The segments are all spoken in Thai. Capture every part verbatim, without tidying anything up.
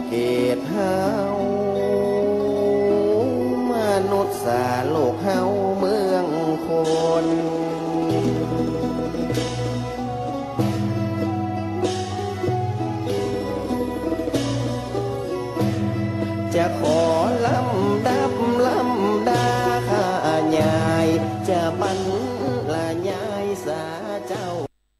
เกตเฮามนุษย์สาโลกเฮาเมืองคนจะขอลำดับลำดาข้าใหญ่จะบรรยายสาเจ้า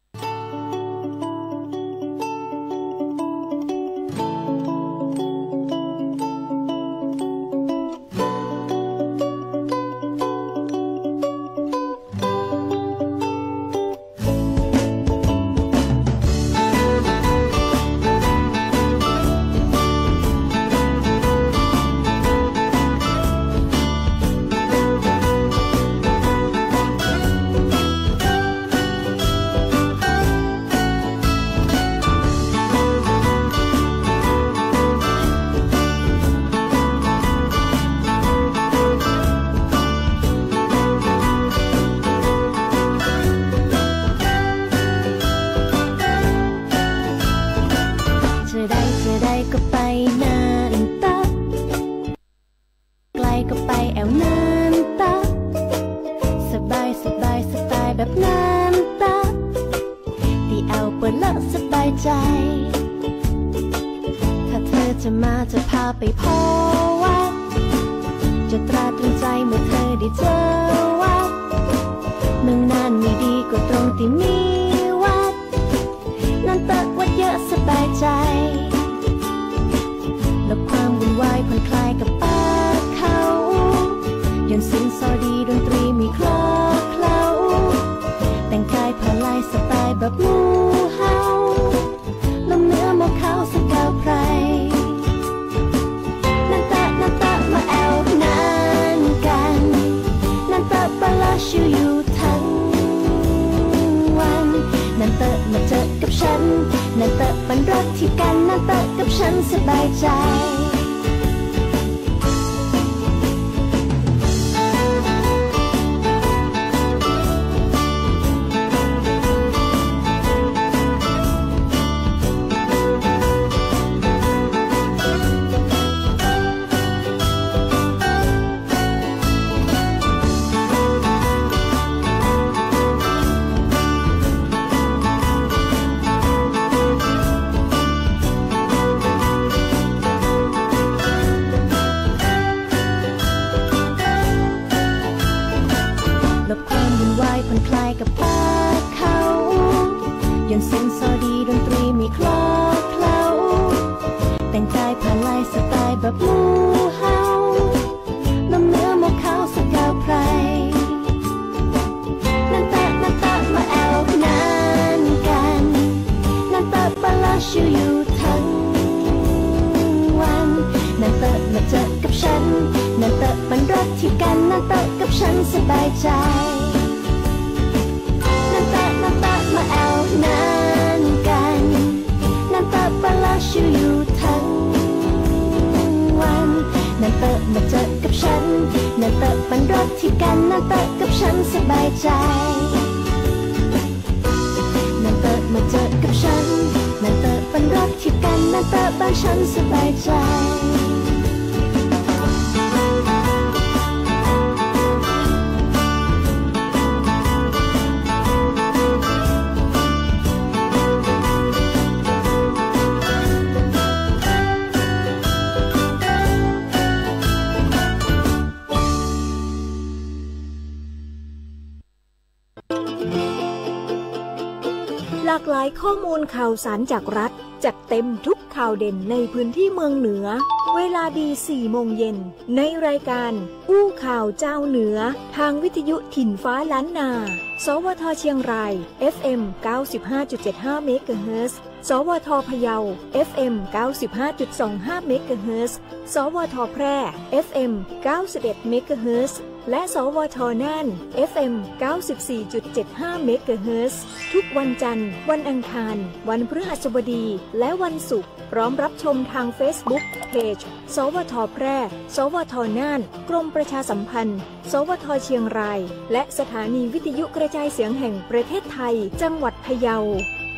หลากหลายข้อมูลข่าวสารจากรัฐจัดเต็มทุกข่าวเด่นในพื้นที่เมืองเหนือเวลาดีสี่โมงเย็นในรายการอู้ข่าวเจ้าเหนือทางวิทยุถิ่นฟ้าล้านนาสวทเชียงราย เอฟ เอ็ม เก้าสิบห้าจุดเจ็ดห้า เมกะเฮิรตซ์ สวทพะเยา เอฟ เอ็ม เก้าสิบห้าจุดสองห้า เมกะเฮิรตซ์ สวทแพร่ เอฟ เอ็ม เก้าสิบเอ็ด เมกะเฮิรตซ์ และสวทน่าน เอฟ เอ็ม เก้าสิบสี่จุดเจ็ดห้า เมกะเฮิรตซ์ ทุกวันจันทร์วันอังคารวันพฤหัสบดีและวันศุกร์พร้อมรับชมทาง Facebook Page สวทแพร่ สวทน่านกรมประชาสัมพันธ์ สวทเชียงรายและสถานีวิทยุกระจายเสียงแห่งประเทศไทยจังหวัดพะเยา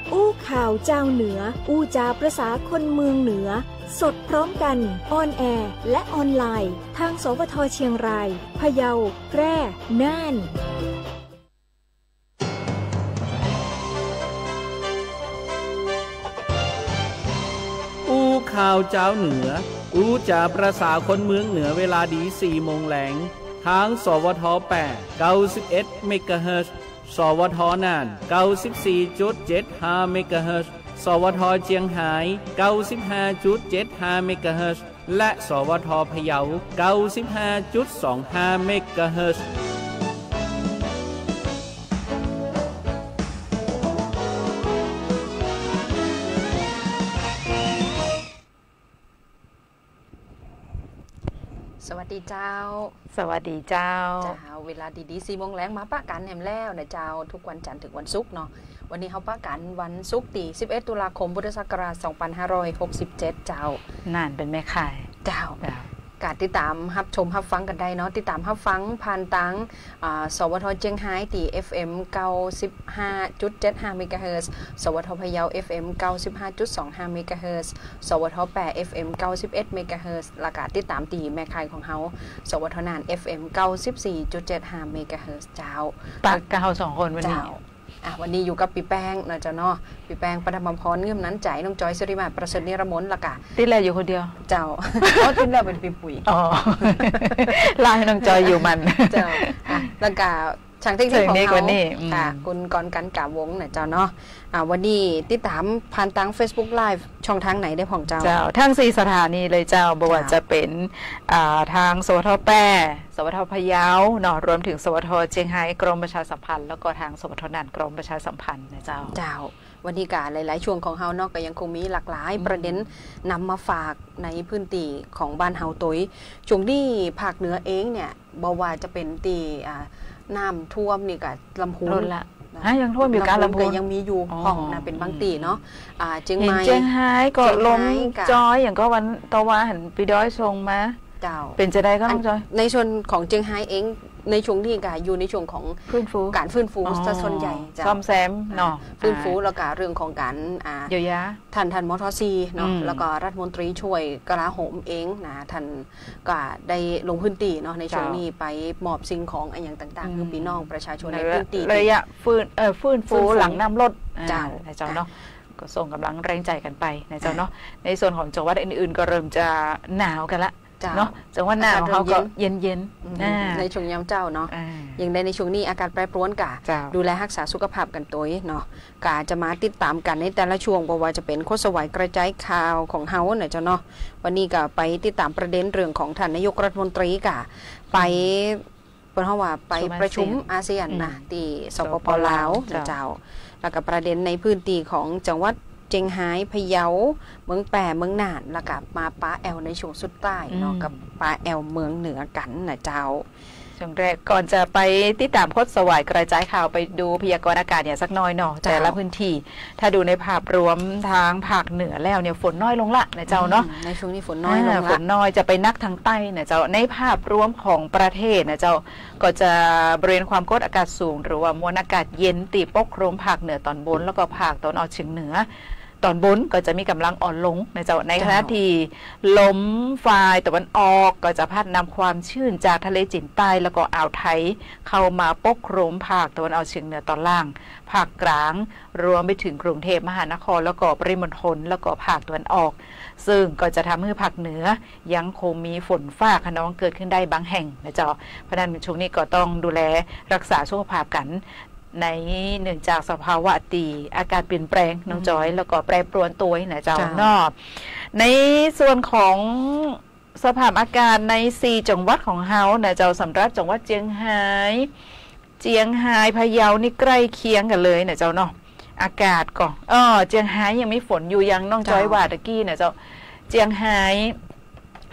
อู้ข่าวเจ้าเหนืออู้จาประษาคนเมืองเหนือสดพร้อมกันออนแอร์และออนไลน์ทางสวทเชียงรายพะเยาแพร่น่านอู้ข่าวเจ้าเหนืออู้จาประษาคนเมืองเหนือเวลาดีสี่โมงแหลงทางสวทแปด เก้าสิบเอ็ดเมกะเฮิรตซ์สวทน่าน เก้าสิบสี่จุดเจ็ดห้า เมกะเฮิรตซ์สวทเจียงไฮ้ เก้าสิบห้าจุดเจ็ดห้า เมกะเฮิรตซ์และสวทพะเยา เก้าสิบห้าจุดสองห้า เมกะเฮิรตซ์สวัสดีเจ้าสวัสดีเจ้าเจ้าเวลาดีๆสี่โมงแรงมาปะกันแหมแล้วนะเจ้าทุกวันจันทร์ถึงวันศุกร์เนาะวันนี้เขาปะกันวันศุกร์ที่สิบเอ็ดตุลาคมพุทธศักราชสองพันห้าร้อยหกสิบเจ็ดเจ้านานเป็นแม่ขายเจ้าการติดตามรับชมรับฟังกันได้เนาะติดตามรับฟังผ่านทางสวทเจียงไฮ้ตี เอฟ เอ็ม เก้าสิบห้าจุดเจ็ดห้า เมกะเฮิรตซ์สวทพะเยา เอฟ เอ็ม เก้าสิบห้าจุดสองห้า เมกะเฮิรตซ์สวทแปด เอฟ เอ็ม เก้าสิบเอ็ด เมกะเฮิรตซ์และการติดตามตีแม่ข่ายของเฮาสวทน่าน เอฟ เอ็ม เก้าสิบสี่จุดเจ็ดห้า เมกะเฮิรตซ์เจ้าปากกะเฮาสองคนวันนี้อ่ะวันนี้อยู่กับปีแป้งนะเจ้าเนาะปีแป้งปฐมพรเงื่อมนั้นใจน้องจอยสิริมาประเสริฐนิรมนต์ละกะติดแล้วอยู่คนเดียวเจ้าเพราะติดแล้วเป็นปีปุ๋ยอ๋อลาให้น้องจอยอยู่มันเจ้าอ่ะละกะช่างเทคนิคของเขาค่ะคุณกรกันกาวงนะเจ้าเนาะอ่าวันนี้ติดตามผ่านทาง Facebook Live ช่องทางไหนได้ของเจ้าเจ้าทั้งสี่สถานีเลยเจ้าบ่ว่าจะเป็นอ่าทางสวทแปสวทพะเยาเนาะรวมถึงสวทเจียงไฮ้กรมประชาสัมพันธ์แล้วก็ทางสวทน่านกรมประชาสัมพันธ์นะเจ้าเจ้าวันนี้การหลายๆช่วงของเฮาเนาะก็ยังคงมีหลากหลายประเด็นนำมาฝากในพื้นที่ของบ้านเฮาตยช่วงนี้ภาคเหนือเองเนี่ยบ่ว่าจะเป็นตีอ่าน้ำท่วมนี่ก็ลำพูนละฮะยังท่วมอยู่การลำพูนยังมีอยู่ห้องนะเป็นบางตีเนาะอ่าเจียงใหม่เจียงไฮ้ก็ล้มจอยอย่างก็วันตะวันหันปีด้อยทรงมาเจ้าเป็นจะได้ก็ต้องจอยในส่วนของเจียงไฮ้เองในช่วงที่ก็อยู่ในช่วงของฟื้นฟูการฟื้นฟูซะส่วนใหญ่ซ่อมแซมเนาะฟื้นฟูแล้วก็เรื่องของการอ่าเยียวยาท่านท่านมทซีเนาะแล้วก็รัฐมนตรีช่วยกลาโหมเองนะท่านก็ได้ลงพื้นที่เนาะในช่วงนี้ไปมอบสิ่งของอะไรอย่างต่างๆคือพี่น้องประชาชนในพื้นที่ระยะฟื้นเอ่อฟื้นฟูหลังน้ำลดเจ้าเจ้าเนาะก็ส่งกำลังแรงใจกันไปนะเจ้าเนาะในส่วนของจังหวัดอื่นๆก็เริ่มจะหนาวกันละเนาะจังหวัดหนาวเขาก็เย็นๆในช่วงยามเจ้าเนาะอย่างในในช่วงนี้อากาศแปรปรวนกะดูแลรักษาสุขภาพกันตัวเนาะกะจะมาติดตามกันในแต่ละช่วงบ่ว่าจะเป็นโฆษณากระจายข่าวของเฮาเนี่ยเจ้าเนาะวันนี้ก็ไปติดตามประเด็นเรื่องของท่านนายกรัฐมนตรีกะไปเพิ่นเฮาว่าไปประชุมอาเซียนนะที่สปป.ลาวเจ้าแล้วก็ประเด็นในพื้นที่ของจังหวัดเจียงไฮ้พะเยาเมืองแปรเมืองน่านแล้วก็มาป้าแอลในช่วงสุดใต้เนาะกับป้าแอลเมืองเหนือกันนะเจ้าช่วงแรกก่อนจะไปติดตามโฆษณากระจายข่าวไปดูพยากรณ์อากาศเนี่ยสักน้อยเนาะแต่ละพื้นที่ถ้าดูในภาพรวมทางภาคเหนือแล้วเนี่ยฝนน้อยลงละนะเจ้าเนาะในช่วงนี้ฝนน้อยลงละฝนน้อยจะไปนักทางใต้นะเจ้าในภาพรวมของประเทศนะเจ้าก็จะบริเวณความกดอากาศสูงหรือว่ามวลอากาศเย็นตีปกคลุมภาคเหนือตอนบนแล้วก็ภาคตะวันออกเฉียงเหนือตอนบนก็จะมีกำลังอ่อนลงในจังหวัดในขณะที่ลมฝ่ายตะวันออกก็จะพัดนำความชื้นจากทะเลจีนใต้แล้วก็อ่าวไทยเข้ามาปกคลุมภาคตะวันออกเฉียงเหนือตอนล่างภาคกลางรวมไปถึงกรุงเทพมหานครแล้วก็ปริมณฑลแล้วก็ภาคตะวันออกซึ่งก็จะทำให้ภาคเหนือยังคงมีฝนฟ้าคะนองเกิดขึ้นได้บางแห่งนะจ๊ะเพราะนั้นช่วงนี้ก็ต้องดูแลรักษาสุขภาพกันในเนื่องจากสภาวะตีอากาศเปลี่ยนแปลงน้องจอยแล้วก็แปรปรวนตัวนะเจ้านอกในส่วนของสภาพอากาศในสี่จังหวัดของเฮานะเจ้าสำหรับจังหวัดเจียงไฮ้เจียงไฮ้พะเยานี่ใกล้เคียงกันเลยนะเจ้าเนาะอากาศก็อ๋อเจียงไฮ้ยังมีฝนอยู่ยังน้องจอยว่าตะกี้นะเจ้าเจียงไฮ้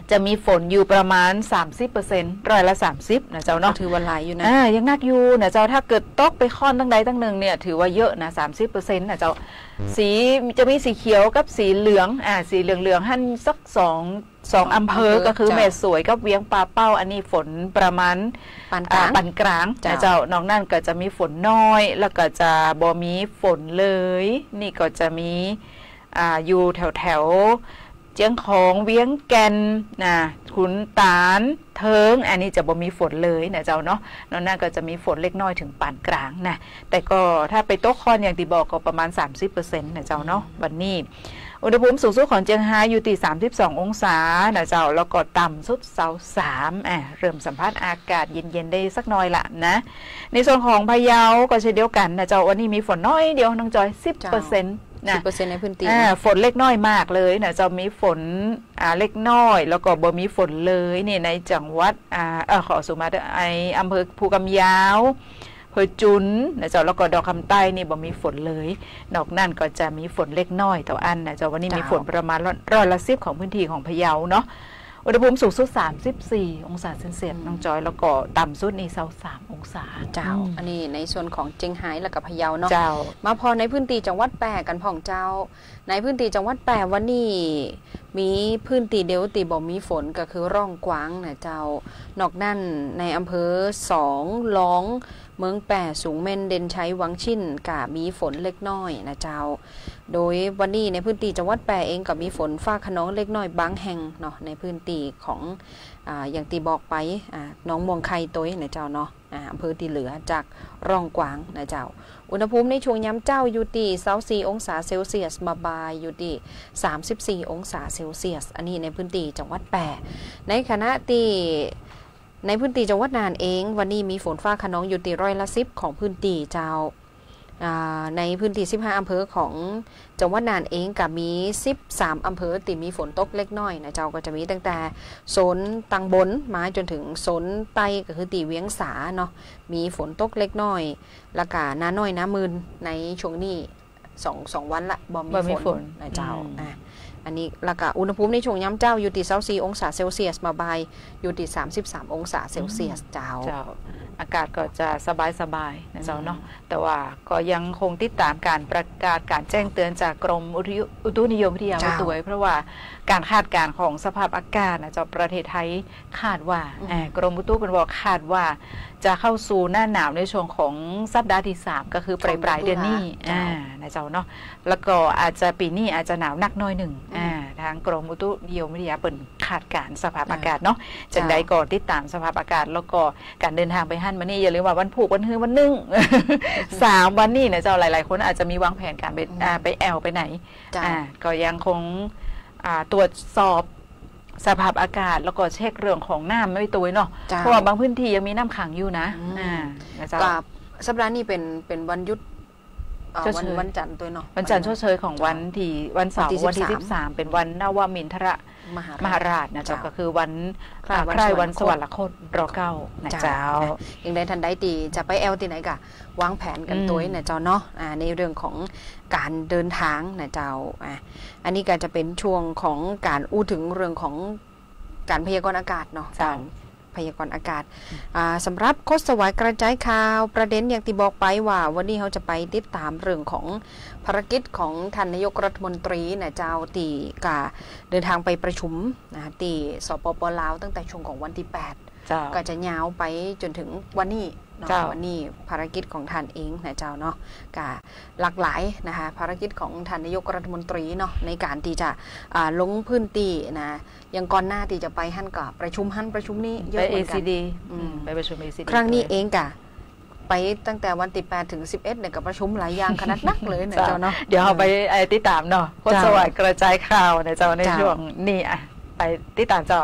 จะมีฝนอยู่ประมาณ สามสิบเปอร์เซ็นต์ ร้อยละสามสิบนะเจ้าเนาะถือว่าหลายอยู่นะอ่ายังนักอยู่นะเจ้าถ้าเกิดตกไปค่อนตั้งใดตั้งหนึ่งเนี่ยถือว่าเยอะนะ สามสิบเปอร์เซ็นต์ นะเจ้าสีจะมีสีเขียวกับสีเหลืองอ่าสีเหลืองๆหั่นสักสองสองอำเภอก็คือแม่สวยกับเวียงปลาเป้าอันนี้ฝนประมาณปานกลางปานกลางนะเจ้านอกนั้นก็จะมีฝนน้อยแล้วก็จะบ่มีฝนเลยนี่ก็จะมีอ่าอยู่แถวแถวเจียงของเวียงแก่นนะขุนตาลเทิงอันนี้จะบ่มีฝนเลยนะเจ้าเนาะนอกนั้นก็จะมีฝนเล็กน้อยถึงปานกลางนะแต่ก็ถ้าไปตกคอนอย่างที่บอกก็ประมาณ สามสิบเปอร์เซ็นต์ นะเจ้าเนาะวันนี้อุณหภูมิสูงสุดของเจียงไฮ้อยู่ที่สามสิบสององศานะเจ้าแล้วก็ต่ำสุดเสาสามอ่ะเริ่มสัมผัสอากาศเย็นๆได้สักหน่อยละนะในส่วนของพะเยาก็เช่นเดียวกันนะเจ้าวันนี้มีฝนน้อยเดียวน้องจอย สิบเปอร์เซ็นต์นะ สิบเปอร์เซ็นต์ ในพื้นที่ฝนเล็กน้อยมากเลยนะจะมีฝนอ่าเล็กน้อยแล้วก็บ่มีฝนเลยนี่ในจังหวัดอ่าเออขอสุมาไออำเภอภูกำยาวอำเภอจุนนะเจ้าแล้วก็ดอกคำใต้นี่บ่มีฝนเลยนอกนั่นก็จะมีฝนเล็กน้อยแต่อันนะเจ้าวันนี้มีฝนประมาณร้อยละสิบของพื้นที่ของพะเยาเนาะอุณหภูมิสูงสุดสามสิบสี่องศาเซนเซียสน้องจอยแล้วก็ต่ำสุดนี่เซาสามองศาเจ้าอันนี้ในส่วนของเจียงไฮ้และกับพะเยาเนาะเจ้ามาพอในพื้นที่จังหวัดแปะกันพ่องเจ้าในพื้นที่จังหวัดแปะวันนี้มีพื้นที่เดียวตีบ่มีฝนก็คือร่องกวางนะเจ้านอกนั่นในอำเภอสองล้องเมืองแปะสูงเม่นเด่นชัยวังชินกะมีฝนเล็กน้อยนะเจ้าโดยวันนี้ในพื้นที่จังหวัดแปะเองก็มีฝนฟ้าขนองเล็กน้อยบางแห่งเนาะในพื้นที่ของอ่าอย่างตีบอกไปอ่าน้องมวงไข่ตัวนะเจ้าเนาะอ่าอำเภอที่เหลือจากร่องกวางนะเจ้าอุณหภูมิในช่วงย้ำเจ้าอยู่ที่ยี่สิบสี่องศาเซลเซียสมาบายอยู่ที่สามสิบสี่องศาเซลเซียสอันนี้ในพื้นที่จังหวัดแปะในขณะที่ในพื้นที่จังหวัดน่านเองวันนี้มีฝนฟ้าขนองอยู่ที่ร้อยละสิบของพื้นที่เจ้าในพื้นที่สิบห้าอำเภอของจังหวัดน่านเองกับมีสิบสามอำเภอที่มีฝนตกเล็กน้อยนะเจ้าก็จะมีตั้งแต่โซนตังบนมาจนถึงโซนใต้ก็คือตีเวียงสาเนาะมีฝนตกเล็กน้อยแล้วก็น้าน้อยน้ามืนในช่วงนี้สองสองวันละบ่มีฝนนะเจ้าอ่ะอันนี้แล้วก็อุณหภูมิในช่วงย้ำเจ้าอยู่ที่ยี่สิบสี่องศาเซลเซียสมาบายอยู่ที่สามสิบสามองศาเซลเซียสเจ้าอากาศก็จะสบายๆนะเจ้าเนาะแต่ว่าก็ยังคงติดตามการประกาศการแจ้งเตือนจากกรมอุตุนิยมวิทยาไว้ด้วยเพราะว่าการคาดการณ์ของสภาพอากาศนะเจ้าประเทศไทยคาดว่ากรมอุตุเป็นบอกคาดว่าจะเข้าสู่หน้าหนาวในช่วงของสัปดาห์ที่สามก็คือปลายปลายเดือนนี้นะเจ้าเนาะแล้วก็อาจจะปีนี้อาจจะหนาวนักน้อยหนึ่งทางกรมอุตุนิยมวิทยาเปิดคาดการณ์สภาพอากาศเนาะจากใดก็ติดตามสภาพอากาศแล้วก็การเดินทางไปฮั่นมานี่อย่าลืมว่าวันผูกวันฮือวันนึ่งสามวันนี้นะเจ้าหลายๆคนอาจจะมีวางแผนการไปไปแอลไปไหนก็ยังคงตรวจสอบสภาพอากาศแล้วก็เช็คเรื่องของน้ำไม่ตัวเนาะเพราะว่าบางพื้นที่ยังมีน้ำขังอยู่นะกับสัปดาห์นี้เป็นเป็นวันหยุดวันวันจันทร์ตัวเนาะวันจันทร์ชดเชยของวันที่วันเสาร์วันที่สิบสามเป็นวันนวมินทรมหาราชนะเจ้าก็คือวันคล้ายวันสวรรคตรอเก้านะเจ้าอย่างใดทันใดตีจะไปแอลที่ไหนกะวางแผนกันตัวนะเจ้าเนาะในเรื่องของการเดินทางนะเจ้าอันนี้ก็จะเป็นช่วงของการอู้ถึงเรื่องของการพยากรณ์อากาศเนาะการพยากรณ์อากาศสำหรับโคสวายกระจายข่าวประเด็นอย่างที่บอกไปว่าวันนี้เขาจะไปติดตามเรื่องของภารกิจของท่านนายกรัฐมนตรีนะเจ้าตีกาเดินทางไปประชุมนะตีสปป.ลาวตั้งแต่ช่วงของวันที่แปดก็จะยาวไปจนถึงวันนี้วันนี้ภารกิจของท่านเองนะเจ้าเนาะกะหลากหลายนะคะภารกิจของท่านนายกรัฐมนตรีเนาะในการที่จะลงพื้นที่นะยังก่อนหน้าที่จะไปหั่นกับประชุมหั่นประชุมนี้เยอะเหมือนกันไปประชุม เอ ซี ดีครั้งนี้เองกะไปตั้งแต่วันที่แปดถึงสิบเอ็ดเนี่ยกับประชุมหลายอย่างขนาดนักเลยนะเจ้าเนาะเดี๋ยวเราไปติดตามเนาะโคสวายกระจายข่าวนะเจ้าในช่วงนี้อ่ะไปติดตามเจ้า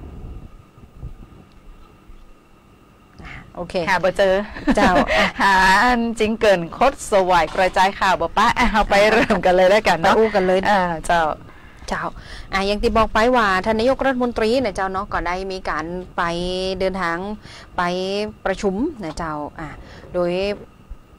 โอเคหาบ่เจอเจ้าหาอันจริงเกินโคตรสวายกระจายข่าวบ่ป้าเอาไปเริ่มกันเลยแล้วกันเนาะอู้กันเลยอ่าเจ้าเจ้าอ่าอย่างที่บอกไปว่าท่านนายกรัฐมนตรีเนี่ยเจ้าเนาะก็ได้มีการไปเดินทางไปประชุมนะเจ้าอ่าโดย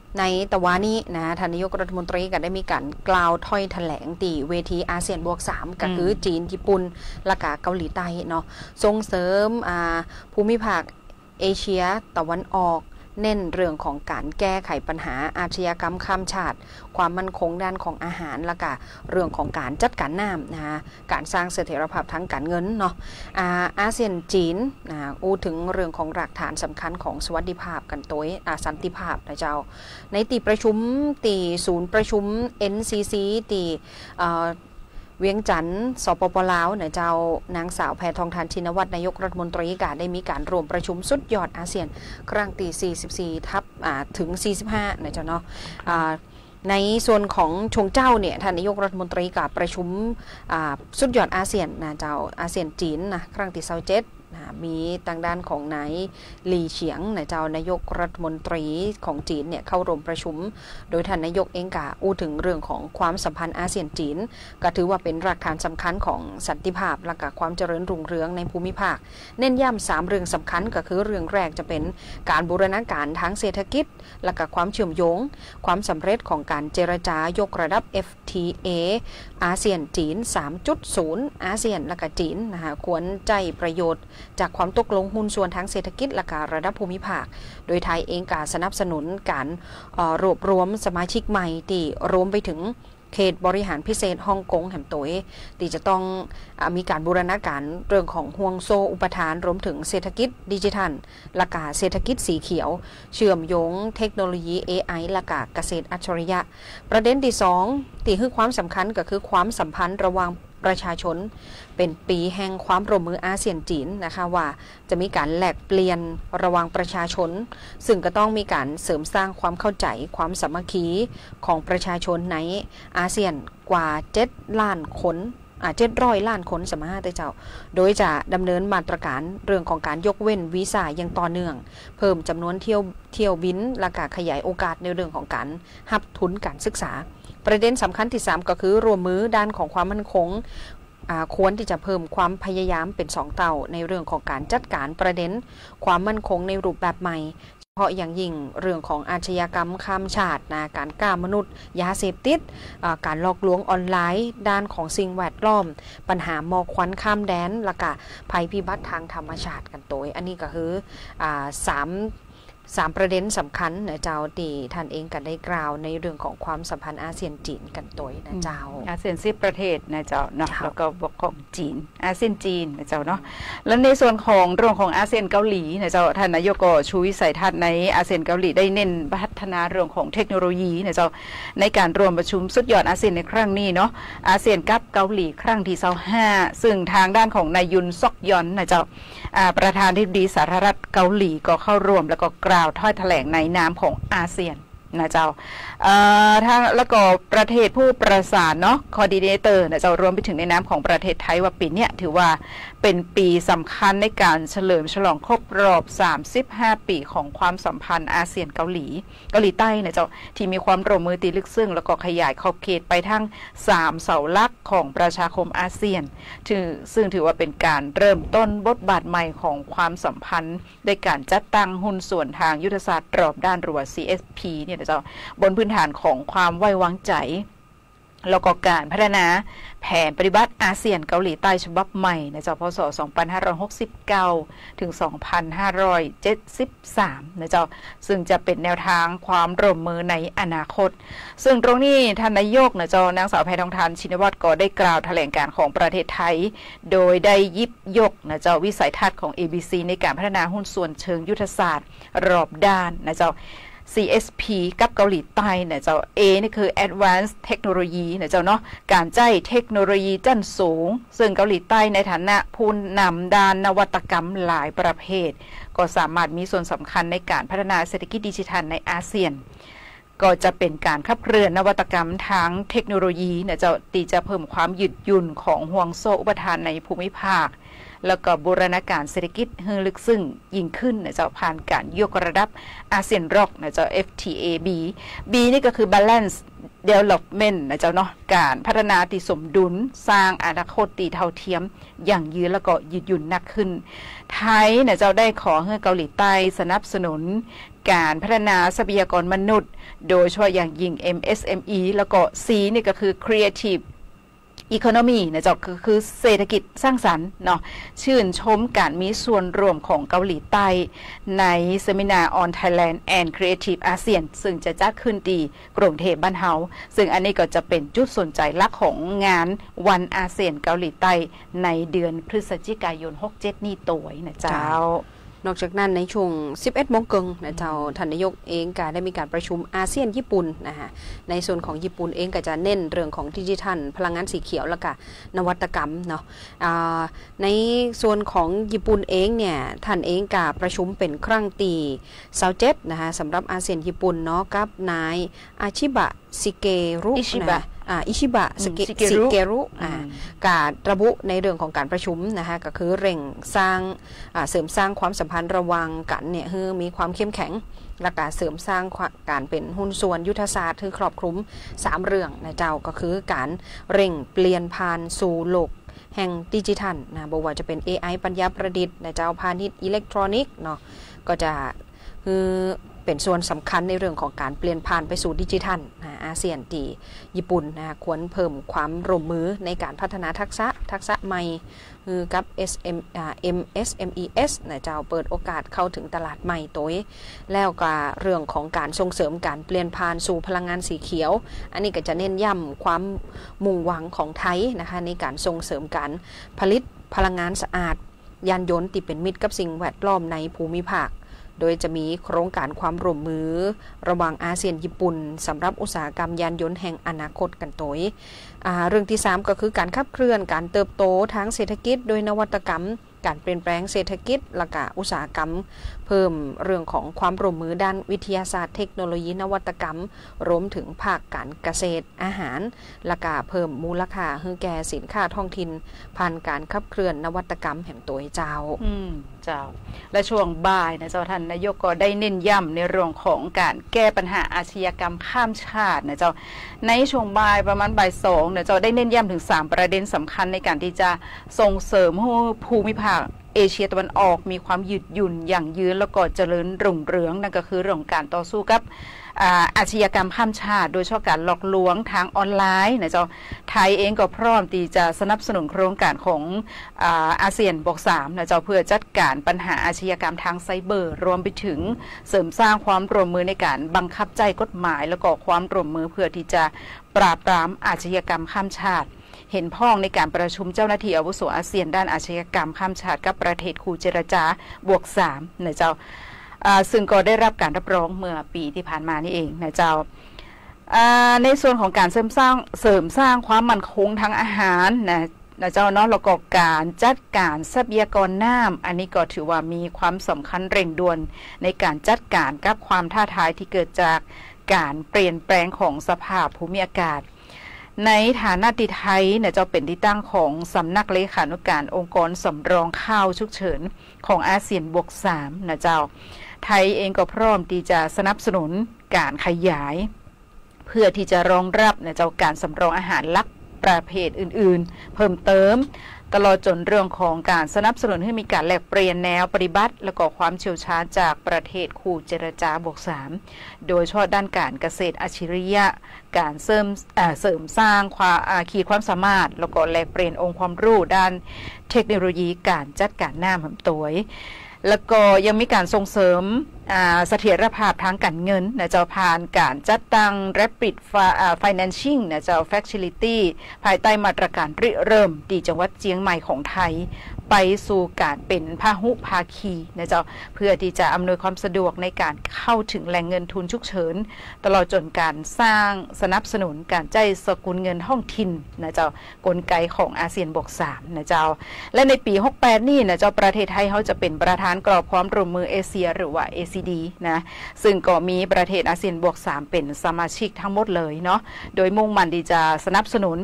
ในตะวันนี้นะท่านนายกรัฐมนตรีก็ได้มีการกล่าวถ้อยแถลงตีเวทีอาเซียนบวกสามก็คือจีนญี่ปุ่นและก็เกาหลีใต้เนาะส่งเสริมภูมิภาคเอเชียตะวันออกเน้นเรื่องของการแก้ไขปัญหาอาชญากรรมข้ามชาติความมั่นคงด้านของอาหารและก็เรื่องของการจัดการน้ำนะคะการสร้างเสถียรภาพทางการเงินเนาะอาอาเซียนจีนนะอู้ถึงเรื่องของหลักฐานสำคัญของสวัสดิภาพกันตัวอาสันติภาพนะเจ้าในตีประชุมตีศูนย์ประชุม เอ็น ซี ซี ตีเวียงจันทร์สปปลาวเนี่ยเจ้านางสาวแพทองธารชินวัตรนายกรัฐมนตรีก็ได้มีการรวมประชุมสุดยอดอาเซียนครั้งที่สี่สิบสี่ทับถึงสี่สิบห้าเนี่ยเจ้าเนาะในส่วนของชงเจ้าเนี่ยท่านนายกรัฐมนตรีกับประชุมสุดยอดอาเซียนนะเจ้าอาเซียนจีนนะครั้งที่ยี่สิบเจ็ดมีทางด้านของนายหลี่เฉียงนะเจ้านายกรัฐมนตรีของจีนเนี่ยเข้าร่วมประชุมโดยท่านนายกเองก็อู้ถึงเรื่องของความสัมพันธ์อาเซียนจีนก็ถือว่าเป็นรากฐานสำคัญของสันติภาพและก็ความเจริญรุ่งเรืองในภูมิภาคเน้นย้ำสามเรื่องสำคัญก็คือเรื่องแรกจะเป็นการบูรณาการทางเศรษฐกิจและก็ความเชื่อมโยงความสำเร็จของการเจรจายกระดับ เอฟ ที เอ อาเซียนจีน สามจุดศูนย์ อาเซียนและก็จีนนะคะควรใจประโยชน์จากความตกลงหุ้นส่วนทางเศรษฐกิจและการระดับภูมิภาคโดยไทยเองการสนับสนุนการรวบรวมสมาชิกใหม่ที่รวมไปถึงเขตบริหารพิเศษฮ่องกงแห่งตัวที่จะต้องอมีการบูรณาการเรื่องของห่วงโซ่อุปทานรวมถึงเศรษฐกิจดิจิทัลและกาเศรษฐกิจสีเขียวเชื่อมโยงเทคโนโลยี เอ ไอ และกาเกษตรอัจฉริยะประเด็นที่สองที่คือความสำคัญก็คือความสัมพันธ์ระหว่างประชาชนเป็นปีแห่งความร่วมมืออาเซียนจีนนะคะว่าจะมีการแลกเปลี่ยนระหว่างประชาชนซึ่งก็ต้องมีการเสริมสร้างความเข้าใจความสามัคคีของประชาชนในอาเซียนกว่าเจ็ดล้านคนอาเจ็ดร้อยล้านคนสมาชิกเจ้าโดยจะดำเนินมาตรการเรื่องของการยกเว้นวีซ่าอย่างต่อเนื่องเพิ่มจำนวนเที่ยวเที่ยวบินและการขยายโอกาสในเรื่องของการหับทุนการศึกษาประเด็นสำคัญที่สามก็คือรวมมือด้านของความมั่นคงควรที่จะเพิ่มความพยายามเป็นสองเต่าในเรื่องของการจัดการประเด็นความมั่นคงในรูปแบบใหม่เฉพาะอย่างยิ่งเรื่องของอาชญากรรมข้ามชาตินะการฆ่ามนุษย์ยาเสพติดการหลอกลวงออนไลน์ด้านของสิ่งแวดล้อมปัญหาหมอกควันข้ามแดนและก็ภัยพิบัติทางธรรมชาติกันตัวอันนี้ก็คือสามสามประเด็นสำคัญนะเจ้าที่ท่านเองก็ได้กล่าวในเรื่องของความสัมพันธ์อาเซียนจีนกันตัวนะเจ้าอาเซียนสิบประเทศนะเจ้าเนาะแล้วก็บอกของจีนอาเซียนจีนนะเจ้าเนาะแล้วในส่วนของเรื่องของอาเซียนเกาหลีนะเจ้าท่านนายกก็ชูวิสัยทัศน์ในอาเซียนเกาหลีได้เน้นพัฒนาเรื่องของเทคโนโลยีนะเจ้าในการรวมประชุมสุดยอดอาเซียนในครั้งนี้เนาะอาเซียนกับเกาหลีครั้งที่ยี่สิบห้าซึ่งทางด้านของนายยุนซอกยอนนะเจ้าประธานธิบดีสาธารณรัฐเกาหลีก็เข้าร่วมแล้วก็กล่าวถ้อยแถลงในนามของอาเซียนนะเจ้าทางแล้วก็ประเทศผู้ประสานเนาะคอร์ดิเนเตอร์นะเจ้ารวมไปถึงในนามของประเทศไทยว่าปีนี้ถือว่าเป็นปีสำคัญในการเฉลิมฉลองครบรอบสามสิบห้าปีของความสัมพันธ์อาเซียนเกาหลีเกาหลีใต้นะเจ้าที่มีความร่วมมือตีลึกซึ้งแล้วก็ขยายขอบเขตไปทั้งสามเสาหลักของประชาคมอาเซียนถือซึ่งถือว่าเป็นการเริ่มต้นบทบาทใหม่ของความสัมพันธ์ในการจัดตั้งหุ้นส่วนทางยุทธศาสตร์รอบด้านหรือว่า ซี เอส พี เนี่ยนะเจ้าบนพื้นฐานของความไว้วางใจแล้วก็การพัฒนาแผนปฏิบัติอาเซียนเกาหลีใต้ฉบับใหม่ในเจ้าพ.ศ. สองพันห้าร้อยหกสิบเก้า ถึง สองพันห้าร้อยเจ็ดสิบสามนะเจ้าซึ่งจะเป็นแนวทางความร่วมมือในอนาคตซึ่งตรงนี้ท่านนายกนะเจ้านางสาวแพทองธารชินวัตรก็ได้กล่าวแถลงการของประเทศไทยโดยได้ยิบยกนะเจ้าวิสัยทัศน์ของ เอ บี ซี ในการพัฒนาหุ้นส่วนเชิงยุทธศาสตร์รอบด้านนะเจ้าซี เอส พี กับเกาหลีใต้เนี่ยเจ้า A นี่คือ Advanced Technology เนี่ยเจ้าเนาะการใช้เทคโนโลยีชั้นสูงซึ่งเกาหลีใต้ในฐานะผู้นำด้านนวัตกรรมหลายประเภทก็สามารถมีส่วนสำคัญในการพัฒนาเศรษฐกิจดิจิทัลในอาเซียนก็จะเป็นการขับเคลื่อนนวัตกรรมทางเทคโนโลยีเนี่ยเจ้าตีจะเพิ่มความยืดหยุ่นของห่วงโซ่อุปทานในภูมิภาคแล้วก็บูรณาการเศรษฐกิจให้ลึกซึ้งยิ่งขึ้นนะเจ้าผ่านการยกระดับอาเซียนร็อกนะเจ้า เอฟ ที เอ บี B นี่ก็คือ Balance Development นะเจ้าเนาะการพัฒนาที่สมดุลสร้างอนาคตที่เท่าเทียมอย่างยืนแล้วก็ยืดหยุ่นนักขึ้นไทยนะเจ้าได้ขอให้เกาหลีใต้สนับสนุนการพัฒนาทรัพยากรมนุษย์โดยเฉพาะอย่างยิ่ง เอ็ม เอส เอ็ม อี แล้วก็ C นี่ก็คือ Creative Economy นะเจ้าก็คือเศรษฐกิจสร้างสรรค์เนาะชื่นชมการมีส่วนร่วมของเกาหลีใต้ใน Seminar on Thailand and Creative ASEAN ซึ่งจะจัดขึ้นที่กรุงเทพบ้านเฮาซึ่งอันนี้ก็จะเป็นจุดสนใจหลักของงานวันอาเซียนเกาหลีใต้ในเดือนพฤศจิกายนหกเจ็ดนี้ตัวนะเจ้านอกจากนั้นในช่วง สิบเอ็ดโมงครึ่งนะเจ้าท่านนายกเองก็ได้มีการประชุมอาเซียนญี่ปุ่นนะคะในส่วนของญี่ปุ่นเองก็จะเน้นเรื่องของดิจิทัลพลังงานสีเขียวแล้วก็นวัตกรรมเนาะในส่วนของญี่ปุ่นเองเนี่ยท่านเองก็ประชุมเป็นครั้งที่ยี่สิบเจ็ดนะคะสำหรับอาเซียนญี่ปุ่นเนาะกับนายอาชิบะซิเกรุนะอิชิบะซิเกรุการระบุในเรื่องของการประชุมนะคะก็คือเร่งสร้างเสริมสร้างความสัมพันธ์ระหว่างกันเนี่ยให้มีความเข้มแข็งและการเสริมสร้างการเป็นหุ้นส่วนยุทธศาสตร์ที่ครอบคลุมสามเรื่องนะเจ้าก็คือการเร่งเปลี่ยนผ่านสู่โลกแห่งดิจิทัลนะบอกว่าจะเป็น เอ ไอ ปัญญาประดิษฐ์นะเจ้าพาณิชย์อิเล็กทรอนิกส์เนาะก็จะคือเป็นส่วนสำคัญในเรื่องของการเปลี่ยนผ่านไปสู่ดิจิทัลนะอาเซียนที่ญี่ปุ่นนะควรเพิ่มความร่วมมือในการพัฒนาทักษะทักษะใหม่คือกับ เอส เอ็ม เอ็ม เอส เอ็ม อี เอส นะเจ้าเปิดโอกาสเข้าถึงตลาดใหม่ตัวแล้วก็เรื่องของการส่งเสริมการเปลี่ยนผ่านสู่พลังงานสีเขียวอันนี้ก็จะเน้นย้ำความมุ่งหวังของไทยนะคะในการส่งเสริมการผลิตพลังงานสะอาดยานยนต์ที่เป็นมิตรกับสิ่งแวดล้อมในภูมิภาคโดยจะมีโครงการความร่วมมือระหว่างอาเซียนญี่ปุ่นสำหรับอุตสาหกรรมยานยนต์แห่งอนาคตกันตัวเรื่องที่สามก็คือการขับเคลื่อนการเติบโตทางเศรษฐกิจโดยนวัตกรรมการเปลี่ยนแปลงเศรษฐกิจและก็อุตสาหกรรมเพิ่มเรื่องของความร่วมมือด้านวิทยาศาสตร์เทคโนโลยีนวัตกรรมรวมถึงภาคการเกษตรอาหารและก็เพิ่มมูลค่าให้แก่สินค้าท้องถิ่นผ่านการขับเคลื่อนนวัตกรรมแห่งตัวเจ้าอืมเจ้าและช่วงบ่ายนะเจ้าท่านนายกก็ได้เน้นย้ำในเรื่องของการแก้ปัญหาอาชญากรรมข้ามชาตินะเจ้าในช่วงบ่ายประมาณบ่ายสองนะเจ้าได้เน้นย้ำถึงสามประเด็นสำคัญในการที่จะส่งเสริมให้ภูมิภาคเอเชียตะวันออกมีความยืดหยุ่นอย่างยืนแล้วก็เจริญรุ่งเรืองนั่นก็คือเรื่องการต่อสู้กับอาชญากรรมข้ามชาติโดยเฉพาะการหลอกลวงทางออนไลน์นะเจ้าไทยเองก็พร้อมที่จะสนับสนุนโครงการของอาเซียนบวกสามนะเจ้าเพื่อจัดการปัญหาอาชญากรรมทางไซเบอร์รวมไปถึงเสริมสร้างความร่วมมือในการบังคับใจกฎหมายแล้วก็ความร่วมมือเพื่อที่จะปราบปรามอาชญากรรมข้ามชาติเห็นพ้องในการประชุมเจ้าหน้าที่อาวุโสอาเซียนด้านอาชญากรรมข้ามชาติกับประเทศคู่เจรจาบวกสามนะเจ้าซึ่งก็ได้รับการรับรองเมื่อปีที่ผ่านมานี่เองนะเจ้าในส่วนของการเสริมสร้างเสริมสร้างความมั่นคงทางอาหารนะนะเจ้าเนาะแล้วก็การจัดการทรัพยากรน้ำอันนี้ก็ถือว่ามีความสำคัญเร่งด่วนในการจัดการกับความท้าทายที่เกิดจากการเปลี่ยนแปลงของสภาพภูมิอากาศในฐานะที่ไทยเนี่ยจะเป็นที่ตั้งของสำนักเลขานุการองค์กรสำรองข้าวฉุกเฉินของอาเซียนบวกสามนะเจ้าไทยเองก็พร้อมที่จะสนับสนุนการขยายเพื่อที่จะรองรับนะเจ้าการสำรองอาหารหลักประเภทอื่นๆเพิ่มเติมตลอดจนเรื่องของการสนับสนุนให้มีการแลกเปลี่ยนแนวปฏิบัติและก็ความเชี่ยวชาญจากประเทศคู่เจรจาบวกสามโดยเฉพาะด้านการเกษตรอัจฉริยะการเสริมเสริมสร้างความขีดความสามารถแล้วก็แลกเปลี่ยนองค์ความรู้ด้านเทคโนโลยีการจัดการน้ำหั่นตัวแล้วก็ยังมีการส่งเสริมเสถียรภาพทางการเงินนะเจ้าผ่านการจัดตั้ง Rapid Financing นะเจ้า Facility ภายใต้มาตรการริเริ่มที่จังหวัดเจียงใหม่ของไทยไปสู่การเป็นพหุภาคีนะเจ้าเพื่อที่จะอำนวยความสะดวกในการเข้าถึงแหล่งเงินทุนฉุกเฉินตลอดจนการสร้างสนับสนุนการใจสกุลเงินท้องถิ่นนะเจ้ากลไกของอาเซียนบวกสามนะเจ้าและในปีหกสิบแปดนี่นะเจ้าประเทศไทยเขาจะเป็นประธานกรอบความร่วมมือเอเชียหรือว่า เอ ซี ดี นะซึ่งก็มีประเทศอาเซียนบวกสามเป็นสมาชิกทั้งหมดเลยเนาะโดยมุ่งมั่นที่จะสนับสนุน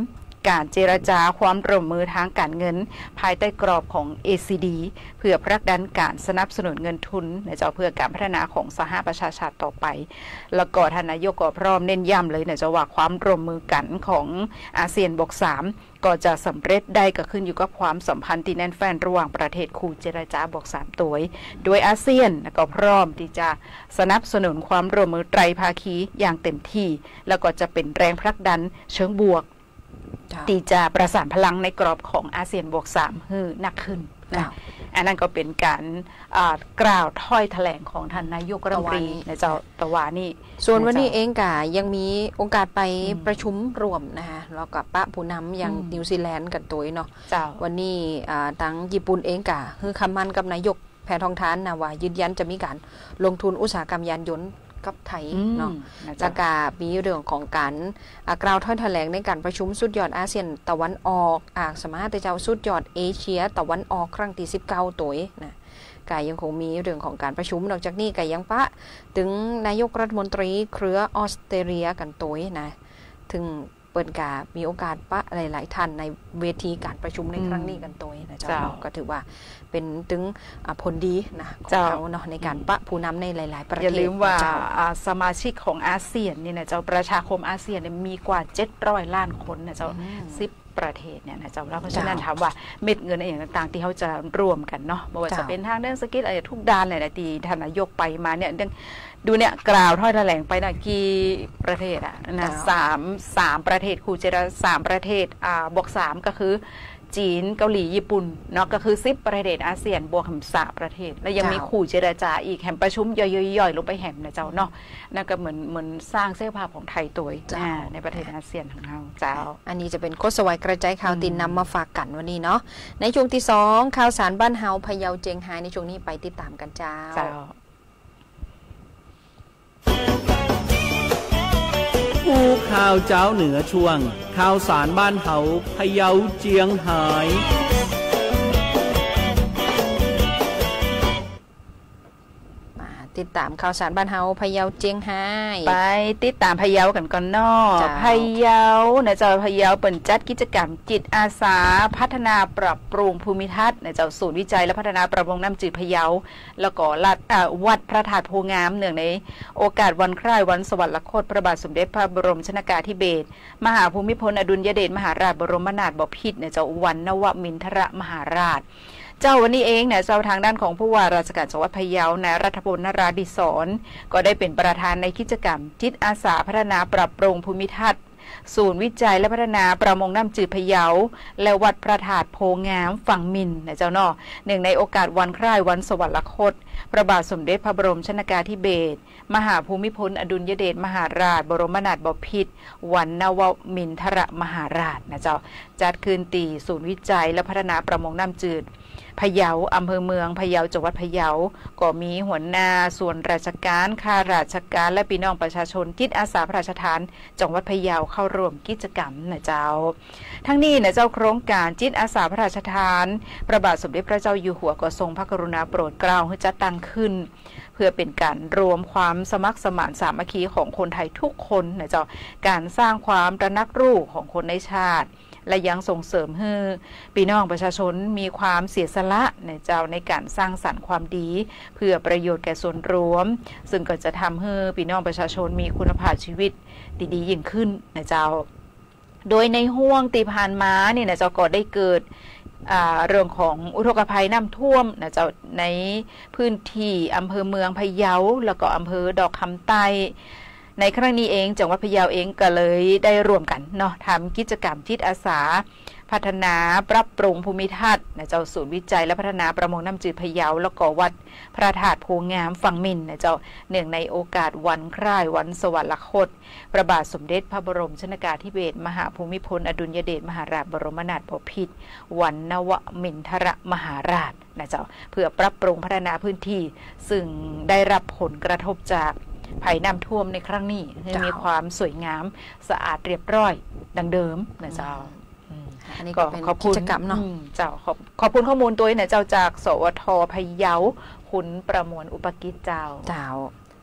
การเจรจาความร่วมมือทางการเงินภายใต้กรอบของ เอ ซี ดี เพื่อผลักดันการสนับสนุนเงินทุนในเจ้าเพื่อการพัฒนาของสหประชาชาติต่อไปแล้วก็ท่านนายกก็พร้อมเน้นย้ำเลยในเจ้าว่าความร่วมมือกันของอาเซียนบวกสามก็จะสำเร็จได้ก็ขึ้นอยู่กับความสัมพันธ์ที่แน่นแฟ้นระหว่างประเทศคู่เจรจาบวกสามตัวโดยอาเซียนก็พร้อมที่จะสนับสนุนความร่วมมือไตรภาคีอย่างเต็มที่แล้วก็จะเป็นแรงผลักดันเชิงบวกที่จะประสานพลังในกรอบของอาเซียนบวกสามให้หนักขึ้นนะอันนั้นก็เป็นการกล่าวถ้อยแถลงของท่านนายกรัฐมนตรีในเจ้าตะวานี่ส่วนวันนี้เองกะยังมีโอกาสไปประชุมรวมนะคะแล้วกับปะผู้นำอย่างนิวซีแลนด์กันตัวเนาะวันนี้ทั้งญี่ปุ่นเองกะคือคำมั่นกับนายกแพทองทานนะว่ายืนยันจะมีการลงทุนอุตสาหกรรมยานยนต์กับไทยเนาะแล้วก็มีเรื่องของการกล่าวถ้อยแถลงในการประชุมสุดยอดอาเซียนตะวันออกอาสมาแต่เจ้าสุดยอดเอเชียตะวันออกครั้งที่สิบเก้าตัวนะกายยังคงมีเรื่องของการประชุมนอกจากนี้กายยังปะถึงนายกรัฐมนตรีเครือออสเตรเลียกันตัวนะถึงเปิดกามีโอกาสปะหลายๆท่านในเวทีการประชุมในครั้งนี้กันตัวนะเจ้าก็ถือว่าเป็นถึงผลดีนะของเขาเนาะในการปะผู้นำในหลายๆประเทศอย่าลืมว่าสมาชิกของอาเซียนนี่นะเจ้าประชาคมอาเซียนมีกว่าเจ็ดร้อยล้านคนนะเจ้าสิบประเทศเนี่ยนะเจ้าแล้วเพราะฉะนั้นถามว่าเม็ดเงินอะไรต่างๆที่เขาจะรวมกันเนาะไม่ว่าจะเป็นทางด้านเศรษฐกิจอะไรทุกด้านเลยนะที่ท่านนายกไปมาเนี่ยดูเนี่ยกล่าวถ้อยแถลงไปนะกี่ประเทศอ่ะนะสามสามประเทศคู่เจรจาสามประเทศอ่าบวกสามก็คือจีนเกาหลีญี่ปุ่นเนาะก็คือสิบประเทศอาเซียนบวกแหมสามประเทศแล้วยังมีคู่เจรจาอีกแหมประชุมย่อยๆลงไปแหมนะเจ้าเนาะนั่นก็เหมือนเหมือนสร้างเสื้อผ้าของไทยตัวในประเทศอาเซียนของเราเจ้าอันนี้จะเป็นโคสวัยกระจายข่าวตินนำมาฝากกันวันนี้เนาะในช่วงที่สองข่าวสารบ้านเฮาพะเยาเจียงไฮ้ในช่วงนี้ไปติดตามกันเจ้าผู้ข่าวเจ้าเหนือช่วงข่าวสารบ้านเฮาพะเยาเจียงไฮ้ติดตามข่าวสารบ้านเฮาพะเยาเจียงไฮ้ไปติดตามพะเยากันก่อนนอพะเยาในเจ้าพะเยาเปิดจัดกิจกรรมจิตอาสาพัฒนาปรับปรุงภูมิทัศน์ในเจ้าศูนย์วิจัยและพัฒนาประมงน้ำจืดพะเยาแล้วก็วัดพระธาตุโพงามเนื่องในโอกาสวันคล้ายวันสวรรคตพระบาทสมเด็จพระบรมชนกาธิเบศรมหาภูมิพลอดุลยเดชมหาราชบรมนาถบพิตรในเจ้าวันนวมินทรมหาราชเจ้าวันนี้เองเนี่ยเจ้าทางด้านของผู้ว่าราชการจังหวัดพะเยานายรัฐพลนราดิศรก็ได้เป็นประธานในกิจกรรมจิตอาสาพัฒนาปรับปรุงภูมิทัศน์ศูนย์วิจัยและพัฒนาประมงน้ำจืดพะเยาและวัดพระธาตุโพงามฝั่งมินนะเจ้าเนาะหนึ่งในโอกาสวันคล้ายวันสวรรคตพระบาทสมเด็จพระบรมชนกาธิเบศรมหาภูมิพลอดุลยเดชมหาราชบรมนาถบพิตรวันนวมินทรมหาราชนะเจ้าจัดคืนตีศูนย์วิจัยและพัฒนาประมงน้ำจืดพะเยาอำเภอเมืองพะเยาจังหวัดพะเยาก็มีหัวหน้าส่วนราชการข้าราชการและพี่น้องประชาชนจิตอาสาพระราชทานจังหวัดพะเยาเข้าร่วมกิจกรรมนะเจ้าทั้งนี้นะเจ้าโครงการจิตอาสาพระราชทานพระบาทสมเด็จพระเจ้าอยู่หัวก็ทรงพระกรุณาโปรดเกล้าให้จัดตั้งขึ้นเพื่อเป็นการรวมความสมัครสมานสามัคคีของคนไทยทุกคนนะเจ้าการสร้างความตระหนักรู้ของคนในชาติและยังส่งเสริมให้พี่น้องประชาชนมีความเสียสละในเจ้าในการสร้างสรรค์ความดีเพื่อประโยชน์แก่ส่วนรวมซึ่งก็จะทำให้พี่น้องประชาชนมีคุณภาพชีวิตดีๆยิ่งขึ้นนะเจ้าโดยในห่วงตีผ่านมาเนี่ยนะเจ้าก็ได้เกิดเรื่องของอุทกภัยน้ำท่วมนะเจ้าในพื้นที่อำเภอเมืองพะเยาแล้วก็อำเภอดอกคำใต้ในครั้งนี้เองจังหวัดพะเยาเองก็เลยได้ร่วมกันเนาะทำกิจกรรมจิตอาสาพัฒนาปรับปรุงภูมิทัศน์นะเจ้าศูนย์วิจัยและพัฒนาประมงน้ำจืดพะเยาแล้วก็วัดพระธาตุโพงามฝั่งมินนะเจ้าเนื่องในโอกาสวันคล้ายวันสวรรคตพระบาทสมเด็จพระบรมชนกาธิเบศรมหาภูมิพลอดุลยเดชมหาราชบรมนาถบพิตรวันนวมินทรมหาราชนะเจ้าเพื่อปรับปรุงพัฒนาพื้นที่ซึ่งได้รับผลกระทบจากภัยน้ำท่วมในครั้งนี้ให้มีความสวยงามสะอาดเรียบร้อยดังเดิมนะเจ้าอันนี้ก็เป็นกิจกรรมเนาะเจ้าขอบขอบคุณข้อมูลตัวนี้นะเจ้าจากสวทพะเยาคุณประมวลอุปกิจเจ้าเจ้า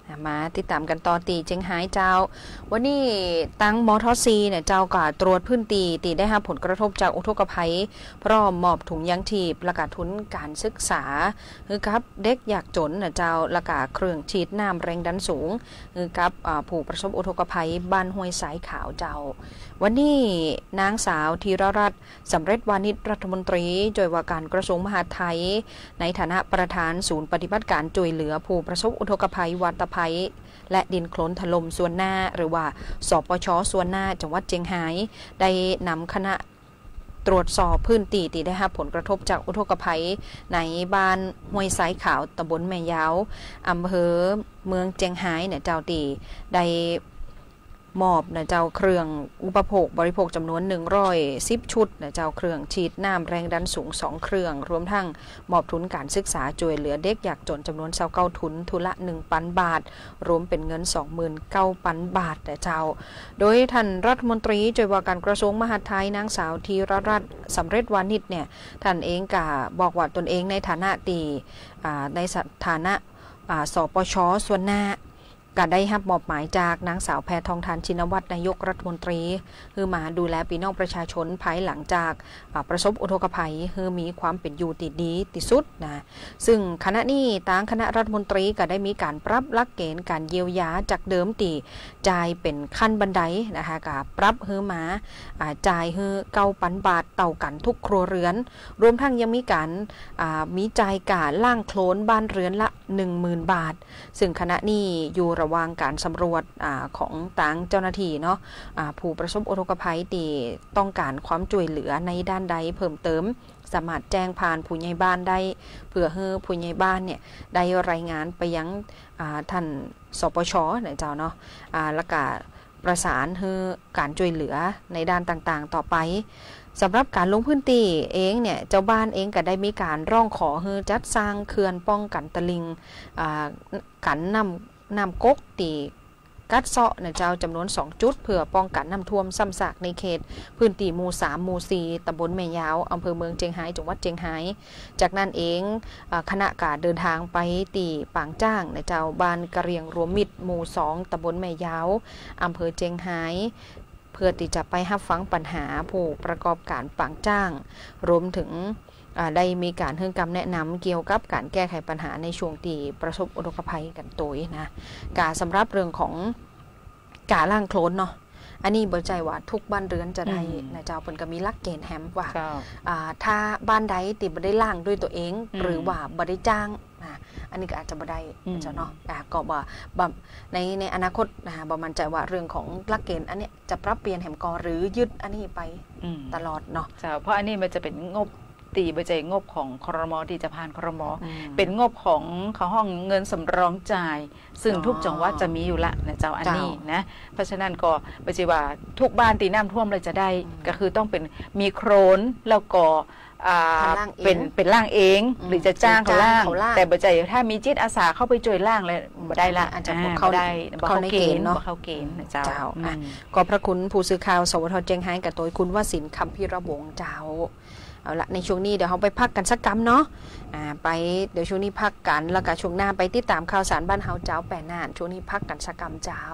มาติดตามกันต่อตีเจียงไฮ้เจ้าวันนี้ตั้งมอทอซีเนี่ยเจ้าก็ตรวจพื้นตีตีได้รับผลกระทบจากอุทกภัยพร้อมมอบถุงยังชีพประกาศทุนการศึกษาคือครับเด็กอยากจนเนี่ยเจ้าประกาศเครื่องฉีดน้ำแรงดันสูงคือครับผู้ประสบอุทกภัยบ้านห้วยสายขาวเจ้าวันนี้นางสาวธีรรัตน์สำเร็จวานิชรัฐมนตรีช่วยว่าการกระทรวงมหาดไทยในฐานะประธานศูนย์ปฏิบัติการช่วยเหลือผู้ประสบอุทกภัยวาตภัยและดินโคลนถล่มส่วนหน้าหรือว่าสปช.ส่วนหน้าจังหวัดเชียงรายได้นำคณะตรวจสอบพื้นที่ที่ได้รับผลกระทบจากอุทกภัยในบ้านห้วยสายขาวตำบลแม่ยาวอำเภอเมืองเชียงรายเนี่ยเจ้าตีได้มอบนะเจ้าเครื่องอุปโภคบริโภคจำนวนหนึ่งร้อยสิบชุดนะเจ้าเครื่องฉีดน้ำแรงดันสูงสองเครื่องรวมทั้งมอบทุนการศึกษาช่วยเหลือเด็กอยากจนจำนวนเศร้าเก้าทุนทุนละ หนึ่งพัน บาทรวมเป็นเงิน สองหมื่นเก้าพัน บาทนะเจ้าโดยท่านรัฐมนตรีช่วยว่าการกระทรวงมหาดไทยนางสาวธีรรัตน์สำเร็จวานิชเนี่ยท่านเองก็บอกว่าตนเองในฐานะตีในฐานะสปช.ส่วนหน้าก็ได้รับมอบหมายจากนางสาวแพทองธารชินวัตรนายกรัฐมนตรีคือมาดูแลพี่น้องประชาชนภายหลังจากประสบอุทกภัยคือมีความเป็นอยู่ติดดีติดสุดนะซึ่งคณะนี้ทางคณะรัฐมนตรีก็ได้มีการปรับหลักเกณฑ์การเยียวยาจากเดิมตีจ่ายเป็นขั้นบันไดนะคะกับปรับคือมาจ่ายคือเก้าพันบาทเต่ากันทุกครัวเรือนรวมทั้งยังมีการมีจ่ายการล่างโคลนบ้านเรือนละ หนึ่งหมื่น บาทซึ่งคณะนี้อยู่ระหว่างการสำรวจอของต่างเจ้าหน้าที่เนาะผู้ประสบอุทกภัยที่ต้องการความช่วยเหลือในด้านใดเพิ่มเติมสามารถแจ้งผ่านผู้ใหญ่บ้านได้เพื่อให้ผู้ใหญ่บ้านเนี่ยได้รายงานไปยังท่านสปช.เนี่ยเจ้าเนาะแล้วก็ประสานให้การช่วยเหลือในด้านต่างๆต่อไปสำหรับการลงพื้นที่เองเนี่ยเจ้าบ้านเองก็ได้มีการร้องขอให้จัดสร้างเขื่อนป้องกันตลิ่งกันนำน้ำก๊กตีกัดเซาะในเจ้าจำนวนสองจุดเพื่อป้องกันน้ำท่วมซ้ำซากในเขตพื้นที่หมู่สามหมู่สี่ตำบลแม่ยาวอำเภอเมืองเชียงรายจังหวัดเชียงรายจากนั้นเองคณะกาเดินทางไปตีปางจ้างในเจ้าบ้านกระเรียงรวมมิตรหมู่สองตำบลแม่ยาวอำเภอเชียงรายเพื่อที่จะไปรับฟังปัญหาผู้ประกอบการปางจ้างรวมถึงได้มีการให้คำแนะนำเกี่ยวกับการแก้ไขปัญหาในช่วงที่ประสบอุทกภัยกันตัวนะกาสำหรับเรื่องของกาล่างโคลนเนาะอันนี้บ่ใจว่าทุกบ้านเรือนจะได้นะเจ้าเพิ่นก็มีหลักเกณฑ์แฮมว่าถ้าบ้านใดติบ่ได้ล่างด้วยตัวเองหรือว่าบ่ได้จ้างอันนี้ก็อาจจะบ่ได้เจ้าเนาะก็บ่ในในอนาคตนะบ่มั่นใจว่าเรื่องของหลักเกณฑ์อันนี้จะปรับเปลี่ยนแฮมกอหรือยึดอันนี้ไปตลอดเนาะเจ้าเพราะอันนี้มันจะเป็นงบตีบใจงบของครม.ที่จะผ่านครม.เป็นงบของเขาห้องเงินสำรองจ่ายซึ่งทุกจังหวัดจะมีอยู่ละนะเจ้าอันนี้นะเพราะฉะนั้นก็บใจว่าทุกบ้านตีน้ำท่วมเลยจะได้ก็คือต้องเป็นมีโครนแล้วก็เป็นเป็นล่างเองหรือจะจ้างเขาล่างแต่บใจถ้ามีจิตอาสาเข้าไปช่วยล่างเลยบ่ได้ละอาจจะเขาได้เขาในเกณฑ์เนาะเขาเกณฑ์นะเจ้าขอบพระคุณผู้สื่อข่าวสวทเจียงไฮ้กับตัวคุณวสินทร์คำพิระวงศ์เจ้าเอาละในช่วงนี้เดี๋ยวเราไปพักกันสักกำเนาะอ่าไปเดี๋ยวช่วงนี้พักกันแล้วก็ช่วงหน้าไปติดตามข่าวสารบ้านเฮาเจ้าแปดน่านช่วงนี้พักกันสักกำเจ้า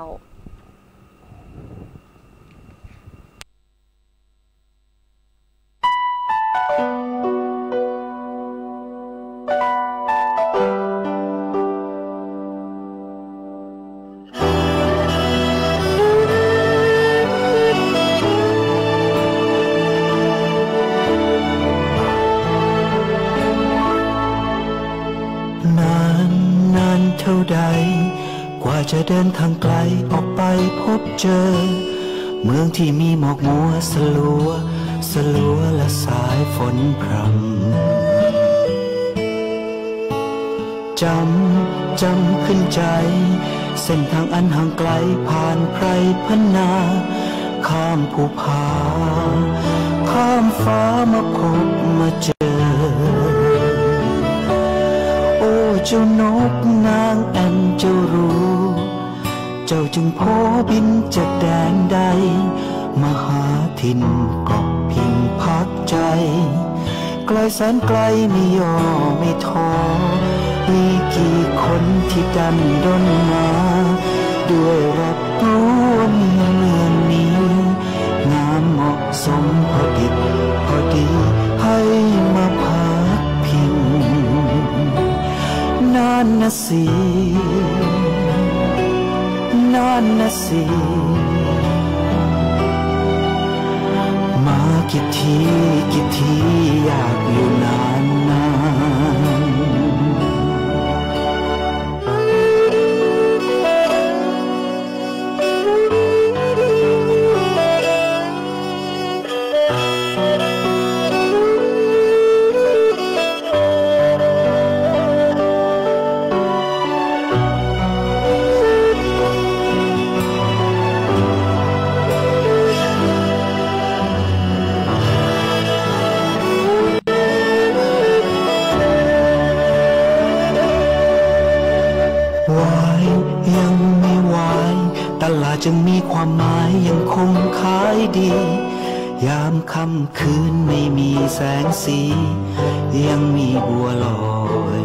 กว่าจะเดินทางไกลออกไปพบเจอเมืองที่มีหมอกมัวสลัวสลัวและสายฝนพรำจำจำขึ้นใจเส้นทางอันห่างไกลผ่านไพรพนาข้ามภูผาข้ามฟ้ามาพบมาเจอโอ้เจ้านกนางแอ่นเจ้ารู้เจ้าจึงโผบินจากแดนใดมาหาถิ่นเกาะพิงพักใจไกลแสนไกลไม่ย่อไม่ท้อมีกี่คนที่ดันด้นมาด้วยรับรู้ว่าเมืองนี้งามเหมาะสมพอดิบพอดีให้มาพักพิงนานนะสินานนะสิมากี่ทีกี่ทีอยากอยู่นานนานจึงมีความหมายยังคงขายดียามค่ำคืนไม่มีแสงสียังมีบัวลอย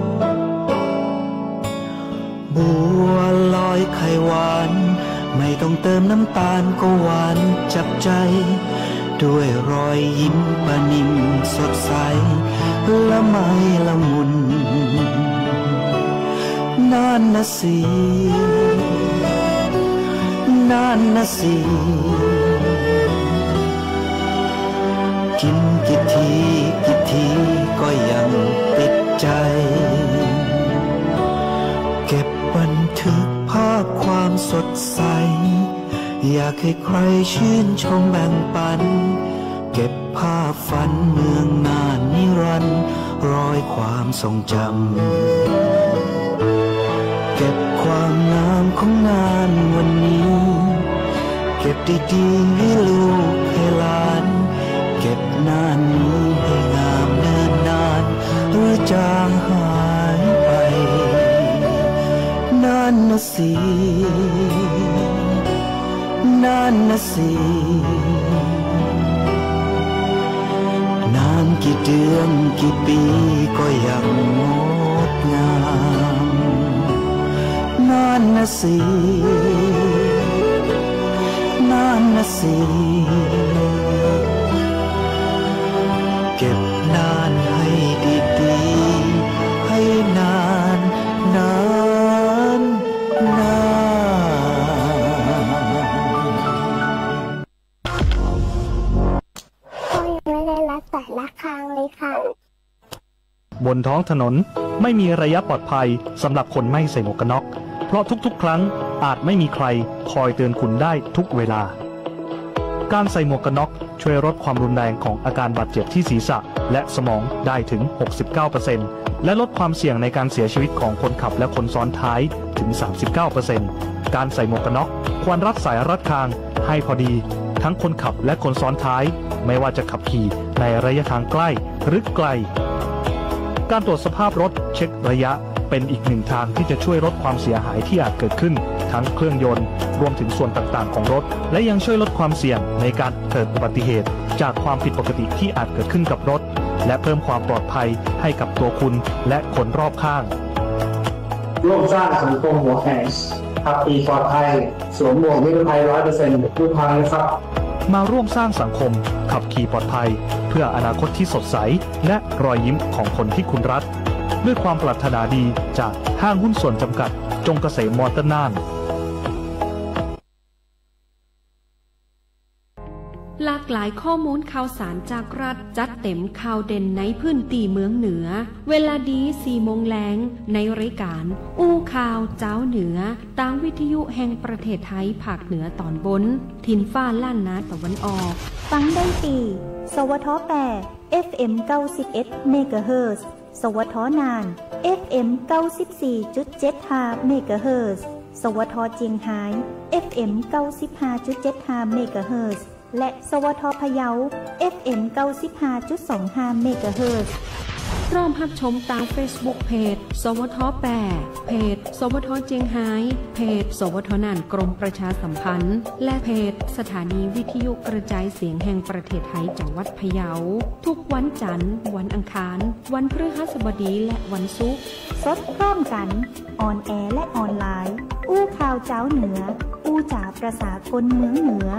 บัวลอยไข่หวานไม่ต้องเติมน้ำตาลก็หวานจับใจด้วยรอยยิ้มปนิ่มสดใสละไมละมุนนานนะสินานนะสิกินกี่ทีกี่ทีก็ยังติดใจเก็บบันทึกภาพความสดใสอยากให้ใครชื่นชมแบ่งปันเก็บภาพฝันเมืองนานนิรันดร์รอยความทรงจำเก็บความงามของงานวันนี้เก็บดีๆให้ลูกให้หลานเก็บนานนี้ให้งามเนินนานหรือจางหายไปนานนะสินานนะสินานกี่เดือนกี่ปีก็ยังงดงามนานนะสินานนะสิเก็บนานให้ดีๆให้นานนานนานพ่อยังไม่ได้รัดสายระฆังเลยค่ะบนท้องถนนไม่มีระยะปลอดภัยสำหรับคนไม่ใส่หมวกกันน็อกเพราะทุกๆครั้งอาจไม่มีใครคอยเตือนคุณได้ทุกเวลาการใส่หมวกกันน็อกช่วยลดความรุนแรงของอาการบาดเจ็บที่ศีรษะและสมองได้ถึง หกสิบเก้าเปอร์เซ็นต์ และลดความเสี่ยงในการเสียชีวิตของคนขับและคนซ้อนท้ายถึง สามสิบเก้าเปอร์เซ็นต์ การใส่หมวกกันน็อกควรรัดสายรัดคางให้พอดีทั้งคนขับและคนซ้อนท้ายไม่ว่าจะขับขี่ในระยะทางใกล้หรือไกลการตรวจสภาพรถเช็คระยะเป็นอีกหนึ่งทางที่จะช่วยลดความเสียหายที่อาจเกิดขึ้นทั้งเครื่องยนต์รวมถึงส่วนต่างๆของรถและยังช่วยลดความเสี่ยงในการเกิดอุบัติเหตุจากความผิดปกติที่อาจเกิดขึ้นกับรถและเพิ่มความปลอดภัยให้กับตัวคุณและคนรอบข้างร่วมสร้างสังคมหัวแข็งขับขี่ปลอดภัยสวมหมวกนิรภัย ร้อยเปอร์เซ็นต์ ทุกครั้งนะครับมาร่วมสร้างสังคมขับขี่ปลอดภัยเพื่ออนาคตที่สดใสและรอยยิ้มของคนที่คุณรักด้วยความปรารถนาดีจากห้างหุ้นส่วนจำกัดจงเกษมมอเตอร์น่านหลากหลายข้อมูลข่าวสารจากรัฐจัดเต็มข่าวเด่นในพื้นที่เมืองเหนือเวลาดีสี่โมงแรงในรายการอู้ข่าวเจ้าเหนือตามวิทยุแห่งประเทศไทยภาคเหนือตอนบนถิ่นฟ้าล้านนาตะวันออกฟังได้ตีสวทแปด เอฟ เอ็ม เก้าสิบเอ็ด เมกะเฮิรตซ์สวทน่าน เอฟ เอ็ม เก้าสิบสี่จุดเจ็ดห้า เมกะเฮิรตซ์สวทเจียงไฮ้ เอฟ เอ็ม เก้าสิบห้าจุดเจ็ดห้า เมกะเฮิรตซ์และสวทพะเยา เอฟ เอ็ม เก้าสิบห้าจุดสองห้า เมกะเฮิรตซ์พร้อมรับชมตาม Facebook เพจสวทแปดเพจสวทเจียงไฮ้เพจสวทน่านกรมประชาสัมพันธ์และเพจสถานีวิทยุกระจายเสียงแห่งประเทศไทยจังหวัดพะเยาทุกวันจันทร์วันอังคารวันพฤหัสบดีและวันศุกร์สดพร้อมกันออนแอร์และออนไลน์อู้ข่าวเจ้าเหนืออู้จ๋าประสาคนเมืองเหนือ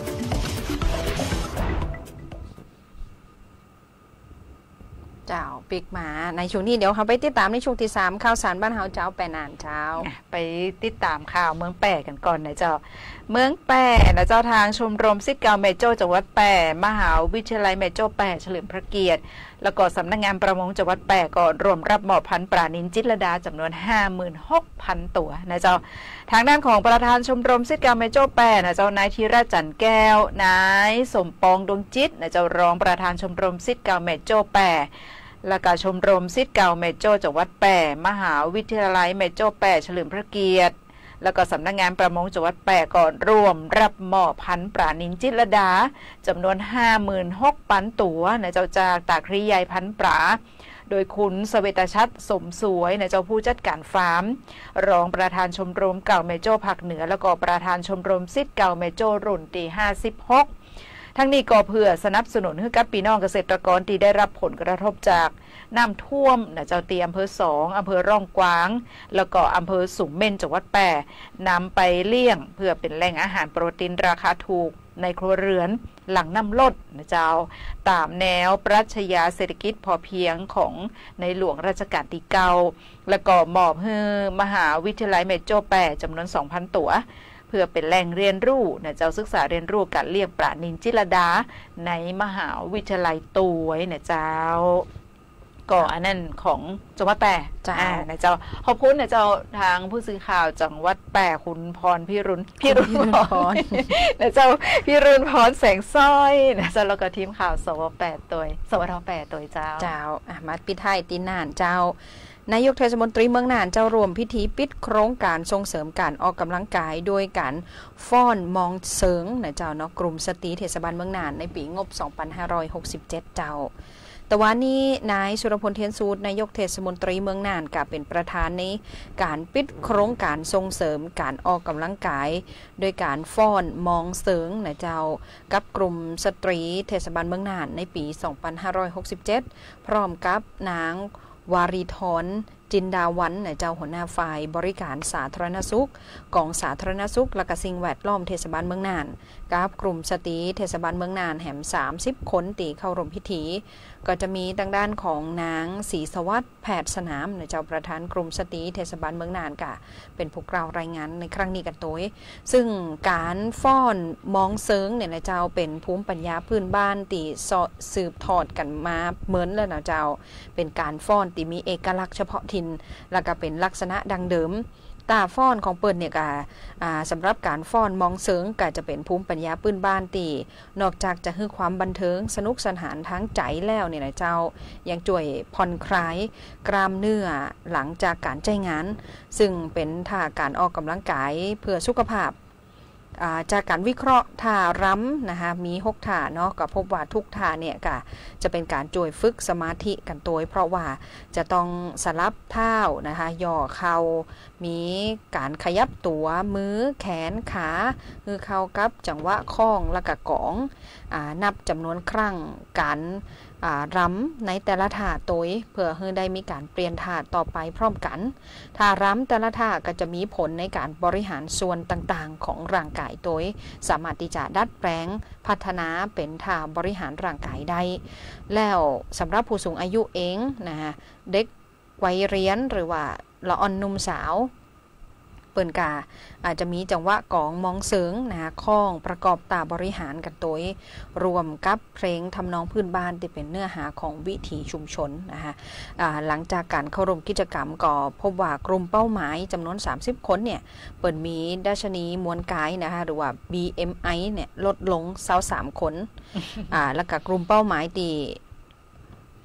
เจ้าปิกมาในช่วงนี้เดี๋ยวเขาไปติดตามในช่วงที่สามข่าวสารบ้านเฮาเจ้าแปนานเจ้าไปติดตามข่าวเมืองแปะกันก่อนนะเจ้าเมืองแปะนะเจ้าทางชมรมศิษย์เก่าแม่โจ้จังหวัดแปะมหาวิทยาลัยแม่โจ้แปะเฉลิมพระเกียรติแล้วก็สำนักงานประมงจังหวัดแปะก็รวมรับมอบพันธุ์ปลานิลจิตรลดาจำนวน ห้าหมื่นหกพัน ตัวนะเจ้าทางด้านของประธานชมรมศิษย์เก่าแม่โจ้แปะนะเจ้านายธีระจันทร์แก้วนายสมปองดวงจิตนะเจ้ารองประธานชมรมศิษย์เก่าแม่โจ้แปะและการชมรมศิษย์เก่าแม่โจ้จังหวัดแปะมหาวิทยาลัยแม่โจ้แปะเฉลิมพระเกียรติแล้วก็สำนักงานประมงจังหวัดแปะก็ร่วมรับมอบพันธุ์ปลานิลจิตรลดาจำนวน ห้าหมื่นหกพัน ตัวนะเจ้าจากตากริยายพันธุ์ปลาโดยคุณสเวตชัดสมสวยนะเจ้าผู้จัดการฟาร์มรองประธานชมรมเก่าแม่โจ้ภาคเหนือแล้วก็ประธานชมรมศิษย์เก่าแม่โจ้รุ่นที่ห้าสิบหกทั้งนี้ก็เพื่อสนับสนุนให้กับพี่น้องเกษตรกรที่ได้รับผลกระทบจากน้ำท่วมนะเจ้าตีอำเภอสองอำเภอร่องกวางแล้วก็อำเภอสูงเม่นจังหวัดแปะนำไปเลี้ยงเพื่อเป็นแหล่งอาหารโปรตีนราคาถูกในครัวเรือนหลังน้ำลดนะเจ้าตามแนวปรัชญาเศรษฐกิจพอเพียงของในหลวงรัชกาลที่เก้าแล้วก็มอบให้มหาวิทยาลัยแม่โจ้แปะจำนวน สองพัน ตัวเพื่อเป็นแหล่งเรียนรู้นะเจ้าศึกษาเรียนรู้การเลี้ยงปลานิลจิตรลดาในมหาวิทยาลัยตัวยนะเจ้าก็อันนั้นของจังหวัดแปะจ้านะเจ้าขอบคุณนะเจ้าทางผู้สื่อข่าวจังหวัดแปะคุณพรพิรุณพิรุณพรนะเจ้าพิรุณพรแสงสร้อยนะเจ้าแล้วก็ทีมข่าวสวแปดตัวสวทแปดตัวเจ้าเจ้าอ่ะมาปิดท้ายตีน่านเจ้านายกเทศมนตรีเมืองน่านเจ้ารวมพิธีปิดโครงการส่งเสริมการออกกำลังกายโดยการฟ้อนมองเสิงนะเจ้าเนาะกลุ่มสตรีเทศบาลเมืองน่านในปีงบสองพันห้าร้อยหกสิบเจ็ดเจ้าแต่ว่านี้นายสุรพลเทียนสูตรนายกเทศมนตรีเมืองน่านก็เป็นประธานในการปิดโครงการส่งเสริมการออกกำลังกายโดยการฟ้อนมองเสิงนะเจ้ากับกลุ่มสตรีเทศบาลเมืองน่านในปีสองพันห้าร้อยหกสิบเจ็ดพร้อมกับนางวารีธรจินดาวันเจ้าหัวหน้าฝ่ายบริการสาธารณสุขกองสาธารณสุขและก็สิ่งแวดล้อมเทศบาลเมืองน่านกับกลุ่มสตรีเทศบาลเมืองน่านแห่มสามสิบคนตีเข้าร่วมพิธีก็จะมีทางด้านของนางศรีสวัสดิ์แพทย์สนามเจ้าประธานกลุ่มสตรีเทศบาลเมืองน่านกะเป็นผู้กล่าวรายงานในครั้งนี้กันตัวซึ่งการฟ้อนมองเซิงเนี่ยนะเจ้าเป็นภูมิปัญญาพื้นบ้านตีสืบทอดกันมาเหมือนเลยนะเจ้าเป็นการฟ้อนตีมีเอกลักษณ์เฉพาะถิ่นแล้วก็เป็นลักษณะดังเดิมตาฟ้อนของเปิ้นเนี่ยก็สำหรับการฟ้อนมองเสิงก็จะเป็นภูมิปัญญาปืนบ้านตีนอกจากจะให้ความบันเทิงสนุกสนานทั้งใจแล้วเนี่ยนะเจ้ายังช่วยผ่อนคลายกล้ามเนื้อหลังจากการใช้งานซึ่งเป็นท่าการออกกำลังกายเพื่อสุขภาพจากการวิเคราะห์ท่ารำนะคะมีหกท่าเนาะก็พบว่าทุกท่าเนี่ยก็จะเป็นการช่วยฝึกสมาธิกันตัวเพราะว่าจะต้องสลับเท้านะคะย่อเข่ามีการขยับตัวมือแขนขามือเข่ากับจังหวะข้องและก็กองอ่านับจำนวนครั้งการรำในแต่ละท่าตัวเพื่อให้ได้มีการเปลี่ยนท่าต่อไปพร้อมกันท่ารำแต่ละท่าก็จะมีผลในการบริหารส่วนต่างๆของร่างกายตัวสามารถที่จะดัดแปลงพัฒนาเป็นท่าบริหารร่างกายได้แล้วสำหรับผู้สูงอายุเองนะฮะเด็กวัยเรียนหรือว่าละอ่อนนุ่มสาวเปิ่นกาอาจจะมีจังหวะกองมองเสิงนะคะข้องประกอบตาบริหารกันตัวรวมกับเพลงทำนองพื้นบ้านที่เป็นเนื้อหาของวิถีชุมชนนะคะหลังจากการเข้าร่วมกิจกรรมก็พบว่ากลุ่มเป้าหมายจำนวนสามสิบคนเนี่ยเปิ่นมีดัชนีมวลกายนะคะหรือว่า บี เอ็ม ไอ เนี่ยลดลงเศร้าสามคน อ่าแล้วก็กลุ่มเป้าหมายที่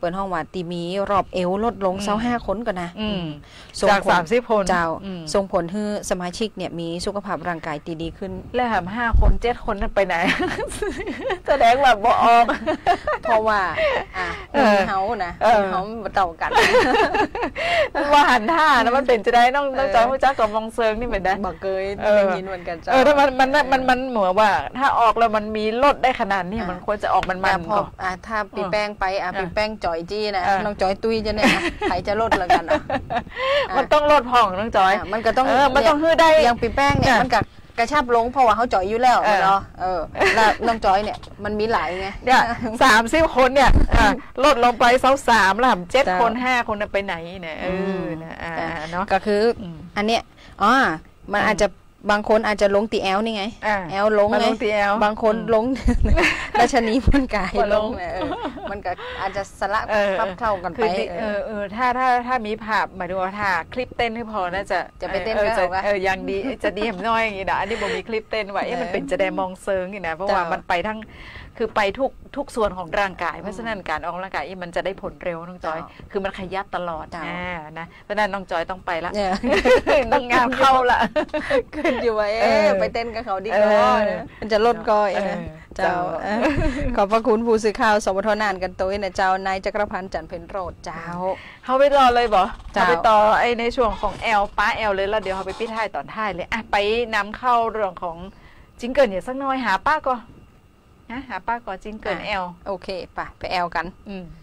เปิดห้องว่าตีมีรอบเอวลดลงเซาห้าคนก่อนนะจากสามสิบคนเจ้าส่งผลให้สมาชิกเนี่ยมีสุขภาพร่างกายตีดีขึ้นแล้วหามห้าคนเจ็ดคนนั้นไปไหนแสดงว่าบ่ออกเพราะว่าอ่ะเฮานะเฮาเต่ากันว่าหันท่านะมันเป็นจะได้ต้องต้องจอยผู้จักกับมองเซิงนี่เหมือนได้บอกเกยได้ยินเหมือนกันเจ้าเออถ้ามันมันมันมันเหมือนว่าถ้าออกแล้วมันมีลดได้ขนาดนี้มันควรจะออกมันมันพออ่ะถ้าปีแป้งไปอ่ะปีแป้งจ่อยจี้นะน้องจอยตุ้ยจะเนี่ยใครจะลดละกันอ่ะมันต้องลดผ่องน้องจอยมันก็ต้องมันต้องฮื้อได้อย่างปีแป้งเนี่ยมันกับกระชับลงเพราะว่าเขาจ่อยอยู่แล้วเนาะเออแล้วน้องจอยเนี่ยมันมีหลายไงเนี่ยสามสิบคนเนี่ยลดลงไปเซาสามแล้วเจ็ดคนห้าคนไปไหนเนี่ยเออนะเนาะก็คืออันเนี้ยอ๋อมันอาจจะบางคนอาจจะลงตีแอลนี่ไงแอลลงไงบางคนลงราชนีมันกายลงมันก็อาจจะสละปั๊บเข้ากันไปเออเออถ้าถ้าถ้ามีภาพหมายถึงว่าถ้าคลิปเต้นให้พอน่าจะจะไปเต้นก็เออยังดีจะดีเห็นน้อยอย่างนี้นะอันนี้บ่มีคลิปเต้นไว้มันเป็นจะได้มองเซิงนี่นะเพราะว่ามันไปทั้งคือไปทุกทุกส่วนของร่างกายเพราะฉะนั้นการออกกำลังกายมันจะได้ผลเร็วน้องจอยคือมันขยับตลอดนะเพราะนั้นน้องจอยต้องไปละต้องงานเข้าละขึ้นอยู่ไว้ไปเต้นกับเขาดีกว่ามันจะลดก้อยนะเจ้าขอบพระคุณผู้สื่อข่าวสวทนานกันตัวนะเจ้านายจักรพันธ์จันทร์เพ็ญโรจน์เจ้าเขาไปต่อเลยบ่เขาไปต่อไอในช่วงของแอลป้าแอลเลยแล้วเดี๋ยวเขาไปปิดท้ายตอนท้ายเลยอ่ะไปนำเข้าเรื่องของจิงเกิลเนี่ยสักน้อยหาป้าก็หาป้าก่อนจิงเกิลแอลโอเคไปไปแอลกันอืม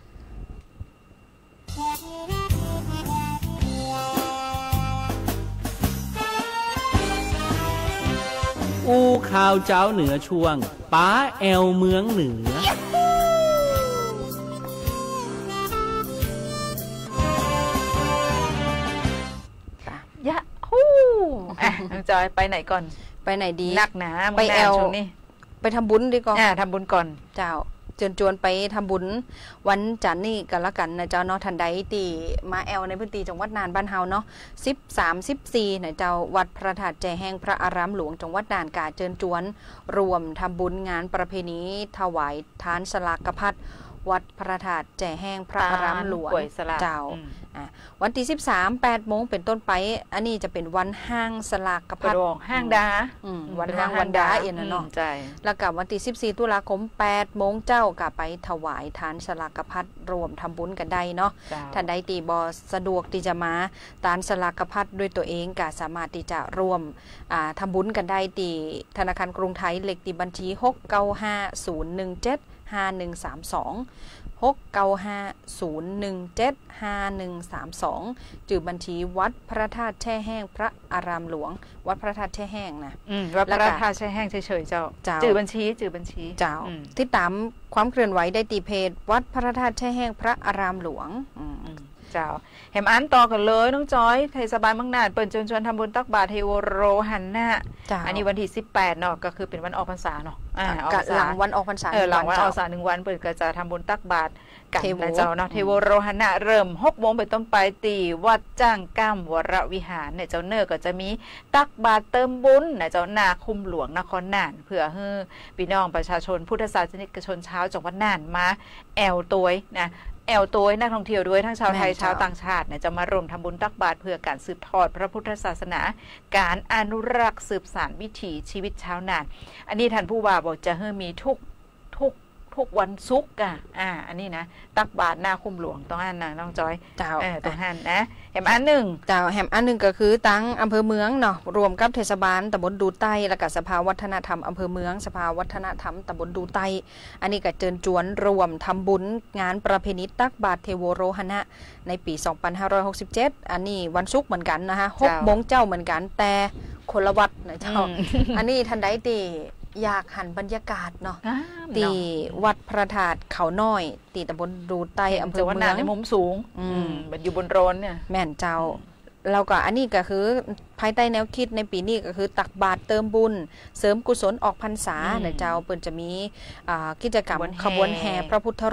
อู้ข่าวเจ้าเหนือช่วงป้าแอลเมืองเหนือยะฮู้อ่ะน้องจอยไปไหนก่อนไปไหนดีนักหนาไปแอลนี่ไปทำบุญดีกว่าอ่าทำบุญก่อนเจ้าเชิญชวนไปทำบุญวันจันทร์นี่กันละกันนะเจ้าเนาะทันใดตีมาแอลในพื้นที่จังหวัดน่านบ้านเฮาเนาะสิบสามสิบสี่นะเจ้าวัดพระธาตุแจแห้งพระอารามหลวงจังหวัดน่านกาเชิญชวนรวมทำบุญงานประเพณีถวายทานสลากพัดวัดพระธาตุแจแห้งพระอารามหลวงเจ้าวันที่สิบสาม แปดโมงเป็นต้นไปอันนี้จะเป็นวันห้างสลากพัดห้างดาวันห้างวันดาเอ็นเนาะแล้วกับวันที่สิบสี่ตุลาคมแปดโมงเจ้ากับไปถวายทานสลากพัดรวมทำบุญกันได้เนาะท่านใดตีบอสะดวกที่จะมาทานสลากพัดด้วยตัวเองก็สามารถที่จะรวมทำบุญกันได้ตีธนาคารกรุงไทยเลขที่บัญชีหก เก้า ห้า ศูนย์ หนึ่ง เจ็ด ห้า หนึ่ง สาม สองหก เก้า ห้า ศูนย์ หนึ่ง เจ็ด ห้า หนึ่ง สาม สองจื่อบัญชีวัดพระธาตุแช่แห้งพระอารามหลวงวัดพระธาตุแช่แห้งนะวัดพระธาตุแช่แห้งเฉยๆเจ้าจื่อบัญชีจื่อบัญชีเจ้าที่ตามความเคลื่อนไหวได้ตีเพจวัดพระธาตุแช่แห้งพระอารามหลวงเจ้าแหมอันต่อกันเลยน้องจอยเทศบาลเมืองน่านเปิดชวนชวนทำบุญตักบาตรเทโวโรหันหน้าอันนี้วันที่สิบแปดเนาะก็คือเป็นวันออกพรรษาเนาะหลังวันออกพรรษาเออหลังวันออกพรรษาหนึ่งวันเปิดก็จะทำบุญตักบาตรกันนะเจ้าเนาะเทโวโรหันหน้าเริ่มหกโมงเป็นต้นไปตีวัดจ้างก้ามวรวิหารเนี่ยเจ้าเนอก็จะมีตักบาตรเติมบุญนะเจ้านาคุมหลวงนครน่านเพื่อให้พี่น้องประชาชนพุทธศาสนิกชนชาวจังหวัดน่านมาแอลตัวนะแอลตัวนักท่องเที่ยวด้วยทั้งชาวไทยชาวต่างชาติเนี่ยจะมารวมทำบุญตักบาตรเพื่อการสืบทอดพระพุทธศาสนาการอนุรักษ์สืบสานวิถีชีวิตชาวน่านอันนี้ท่านผู้ว่าบอกจะให้มีทุกทุกทุกวันศุกร์อ่ะอ่าอันนี้นะตักบาตรหน้าคุมหลวงต้องอันนะน้องจอยเจ้าเออต้องอันนะแหมอันหนึ่งเจ้าแหมอันหนึ่งก็คือตั้งอำเภอเมืองเนาะรวมกับเทศบาลตำบลดูใต้และกับสภาวัฒนธรรมอำเภอเมืองสภาวัฒนธรรมตำบลดูใต้อันนี้ก็เชิญชวนรวมทำบุญงานประเพณีตักบาตรเทโวโรหณะในปีสองพันห้าร้อยหกสิบเจ็ดอันนี้วันศุกร์เหมือนกันนะคะหกโมงเจ้าเหมือนกันแต่คนละวัดนะเจ้าอันนี้ทันใดตีอยากหันบรรยากาศเนาะตีวัดพระธาตุเขาน้อยตีตำบลดูใต้อำเภอเมืองในมุมสูงมันอยู่บนโรนเนี่ยแม่นเจ้าเราก็อันนี้ก็คือภายใต้แนวคิดในปีนี้ก็คือตักบาตรเติมบุญเสริมกุศลออกพรรษาเนี่ยเจ้าเปิ่นจะมีกิจกรรมขบวนแห่พระพุทธรูป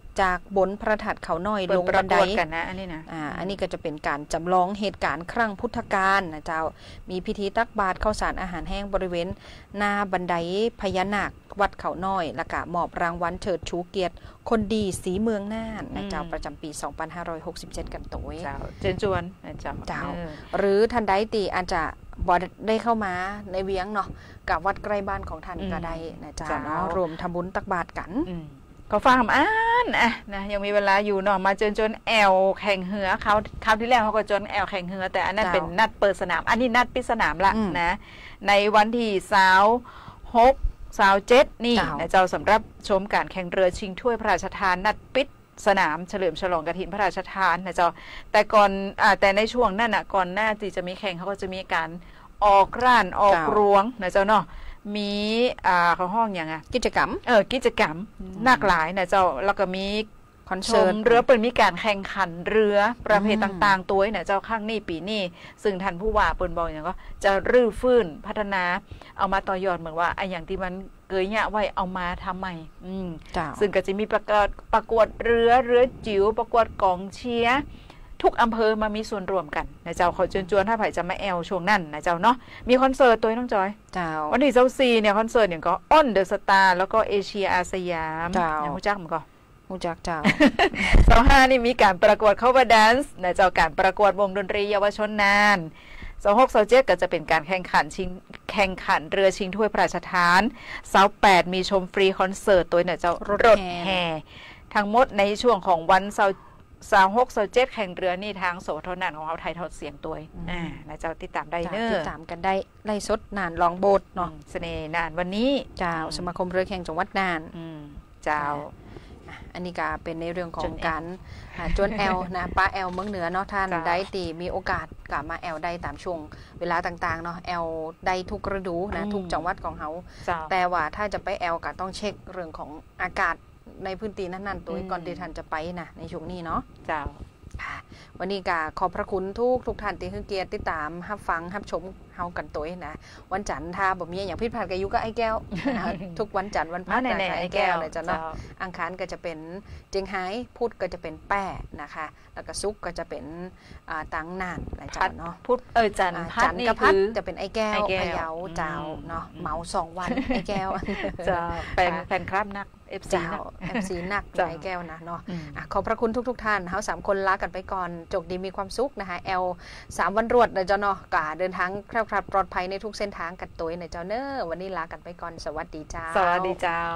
จากบนพระธาตุเขาน้อยลงบันไดกันนะอันนี้นะอ่าอันนี้ก็จะเป็นการจำลองเหตุการณ์ครั้งพุทธกาลนะเจ้ามีพิธีตักบาตรข้าวสารอาหารแห้งบริเวณหน้าบันไดพญานาควัดเขาน้อยและก็มอบรางวัลเฉิดชูเกียรติคนดีสีเมืองน่านนะเจ้าประจำปีสองพันห้าร้อยหกสิบเจ็ดกันตัวเจ้าเจนจวนนะเจ้าเจ้าหรือท่านใดตีอาจจะบอได้เข้ามาในเวียงเนาะกับวัดใกล้บ้านของท่านก็ได้นะเจ้าเนาะรวมทำบุญตักบาตรกันก็ฟังอ่านอ่ะนะยังมีเวลาอยู่เนาะมาเจนจนแอลแข่งเหือเขาคราวที่แล้วเขาก็จนแอลแข่งเหือแต่อันนั้นเป็นนัดเปิดสนามอันนี้นัดปิดสนามละนะในวันที่สาวหกสาวเจ็ดนี่นะเจ้าสำหรับชมการแข่งเรือชิงถ้วยพระราชทานนัดปิดสนามเฉลิมฉลองกฐินพระราชทานนะเจ้าแต่ก่อนอ่าแต่ในช่วงนั้นอ่ะก่อนหน้าที่จะมีแข่งเขาก็จะมีการออกร้านออกรวงนะเจ้าเนาะมีอ่าเขาห้องอย่างไงกิจกรรมเออกิจกรรมหลากหลายนะเจ้าแล้วก็มีคอนเสิร์ตเรือเปิดมีการแข่งขันเรือประเภทต่างๆตัวเนี่ยเจ้าข้างนี้ปีนี้ซึ่งท่านผู้ว่าเปิดบอกอย่างก็จะรื้อฟื้นพัฒนาเอามาต่อยอดเหมือนว่าไอ้อย่างที่มันเกยเนี่ยไว้เอามาทำใหม่อืมซึ่งก็จะมีประกวดประกวดเรือเรือจิ๋วประกวดกองเชียร์ทุกอำเภอมามีส่วนรวมกันนะเจ้าเขาเชิญชวนถ้าไผ่จะมาแอลช่วงนั้นนะเจ้าเนาะมีคอนเสิร์ตตัวน้องจอยเจ้าวันที่เจ้าซีเนี่ยคอนเสิร์ตอย่างก็อ้อนเดอะสตาร์แล้วก็เอเชียอาสยามเจ้าหูจักมันก็หูจักเจ้าสองห้านี่มีการประกวดคัฟเวอร์แดนซ์นะเจ้าการประกวดวงดนตรีเยาวชนนานสองหกสองเจ็ดก็จะเป็นการแข่งขันชิงแข่งขันเรือชิงถ้วยพระราชทานสาวแปดมีชมฟรีคอนเสิร์ตตัวเนี่ยเจ้ารถแห่ทั้งหมดในช่วงของวันเสาร์สาวหกสาวเจ็ดแข่งเรือนี่ทางโสทนานของเขาไทยทอดเสียงตัวอ่านะเจ้าติดตามได้เนอะติดตามกันได้ไล่สดนานลองโบสเนาะเสน่ห์นานวันนี้เจ้าสมาคมเรือแข่งจังหวัดน่านเจ้าอันนี้ก็เป็นในเรื่องของการจวนแอลนะป้าแอลเมืองเหนือเนาะท่านได้ตีมีโอกาสกลับมาแอลได้ตามช่วงเวลาต่างๆเนาะแอลได้ทุกฤดูนะทุกจังหวัดของเขาแต่ว่าถ้าจะไปแอลก็ต้องเช็คเรื่องของอากาศในพื้นที่นั้นๆตัวก่อนที่ท่านจะไปนะในช่วงนี้เนาะเจ้าวันนี้ก็ขอบพระคุณทุกทุกท่านที่คือเกียรติติดตามรับฟังรับชมเฮากันตัวนะวันจันทร์ถ้าบ่มีอย่างพิดพลาดกับยุก็ไอ้แก้วทุกวันจันทร์วันพฤหัสกับไอ้แก้วเลยจ้ะเนาะอังคารก็จะเป็นเจียงไฮ้พุธก็จะเป็นแป้นะคะแล้วก็ศุกร์ก็จะเป็นตังนานอะไรจ้ะเนาะพุธเออจันทร์จันทร์กับพัดจะเป็นไอ้แก้วพะเยาเจ้าเนาะเหมาสองวันไอ้แก้วเจ้าแฟนแฟนครับนักเอฟซีเอฟซีนักไอ้แก้วนะเนาะขอบพระคุณทุกๆท่านเฮาสามคนลากันไปก่อนจกดีมีความสุขนะคะแอลสามวันรวดนะเจ้าเนาะกะเดินทางแคล่วคลาดปลอดภัยในทุกเส้นทางกันตัวนะเจ้าเนอะวันนี้ลากันไปก่อนสวัสดีเจ้าสวัสดีเจ้า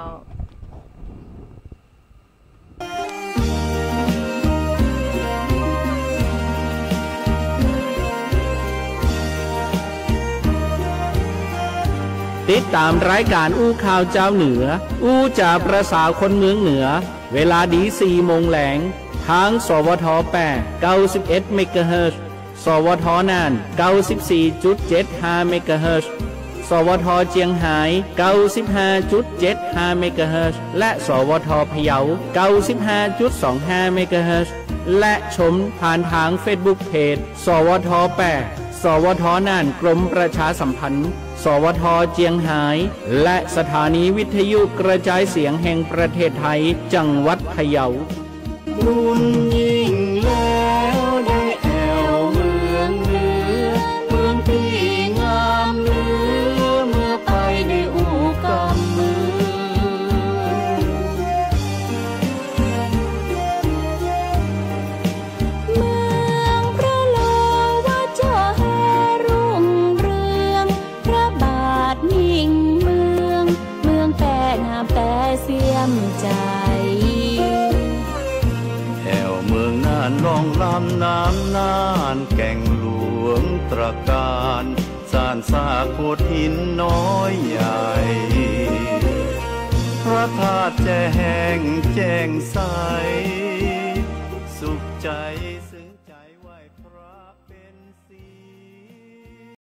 ติดตามรายการอู้ข่าวเจ้าเหนืออู้จ่าประสาคนเมืองเหนือเวลาดีสี่โมงแหลงทางสวทแปด เก้าสิบเอ็ดเมกะเฮิรตซ์สวทน่าน เก้าสิบสี่จุดเจ็ดห้าเมกะเฮิรตซ์สวทเจียงไฮ้ เก้าสิบห้าจุดเจ็ดห้าเมกะเฮิรตซ์และสวทพะเยา เก้าสิบห้าจุดสองห้าเมกะเฮิรตซ์และชมผ่านทางเฟซบุ๊กเพจสวทแปดสวทน่านกรมประชาสัมพันธ์สวทเจียงไฮ้และสถานีวิทยุกระจายเสียงแห่งประเทศไทยจังหวัดพะเยาบุญยิ่งแล้วได้แอวเมืองเหนือเมืองที่งามเหลือเมื่อไปในอู่กำมือเมืองพระโลว่าเจ้าแห่รุ่งเรืองพระบาทยิ่งเมืองเมืองแปะงามแปะเสียมใจลองลำน้ำนานแก่งหลวงตระการสานสาโขดหินน้อยใหญ่พระธาตุแจ้งแจ้งใส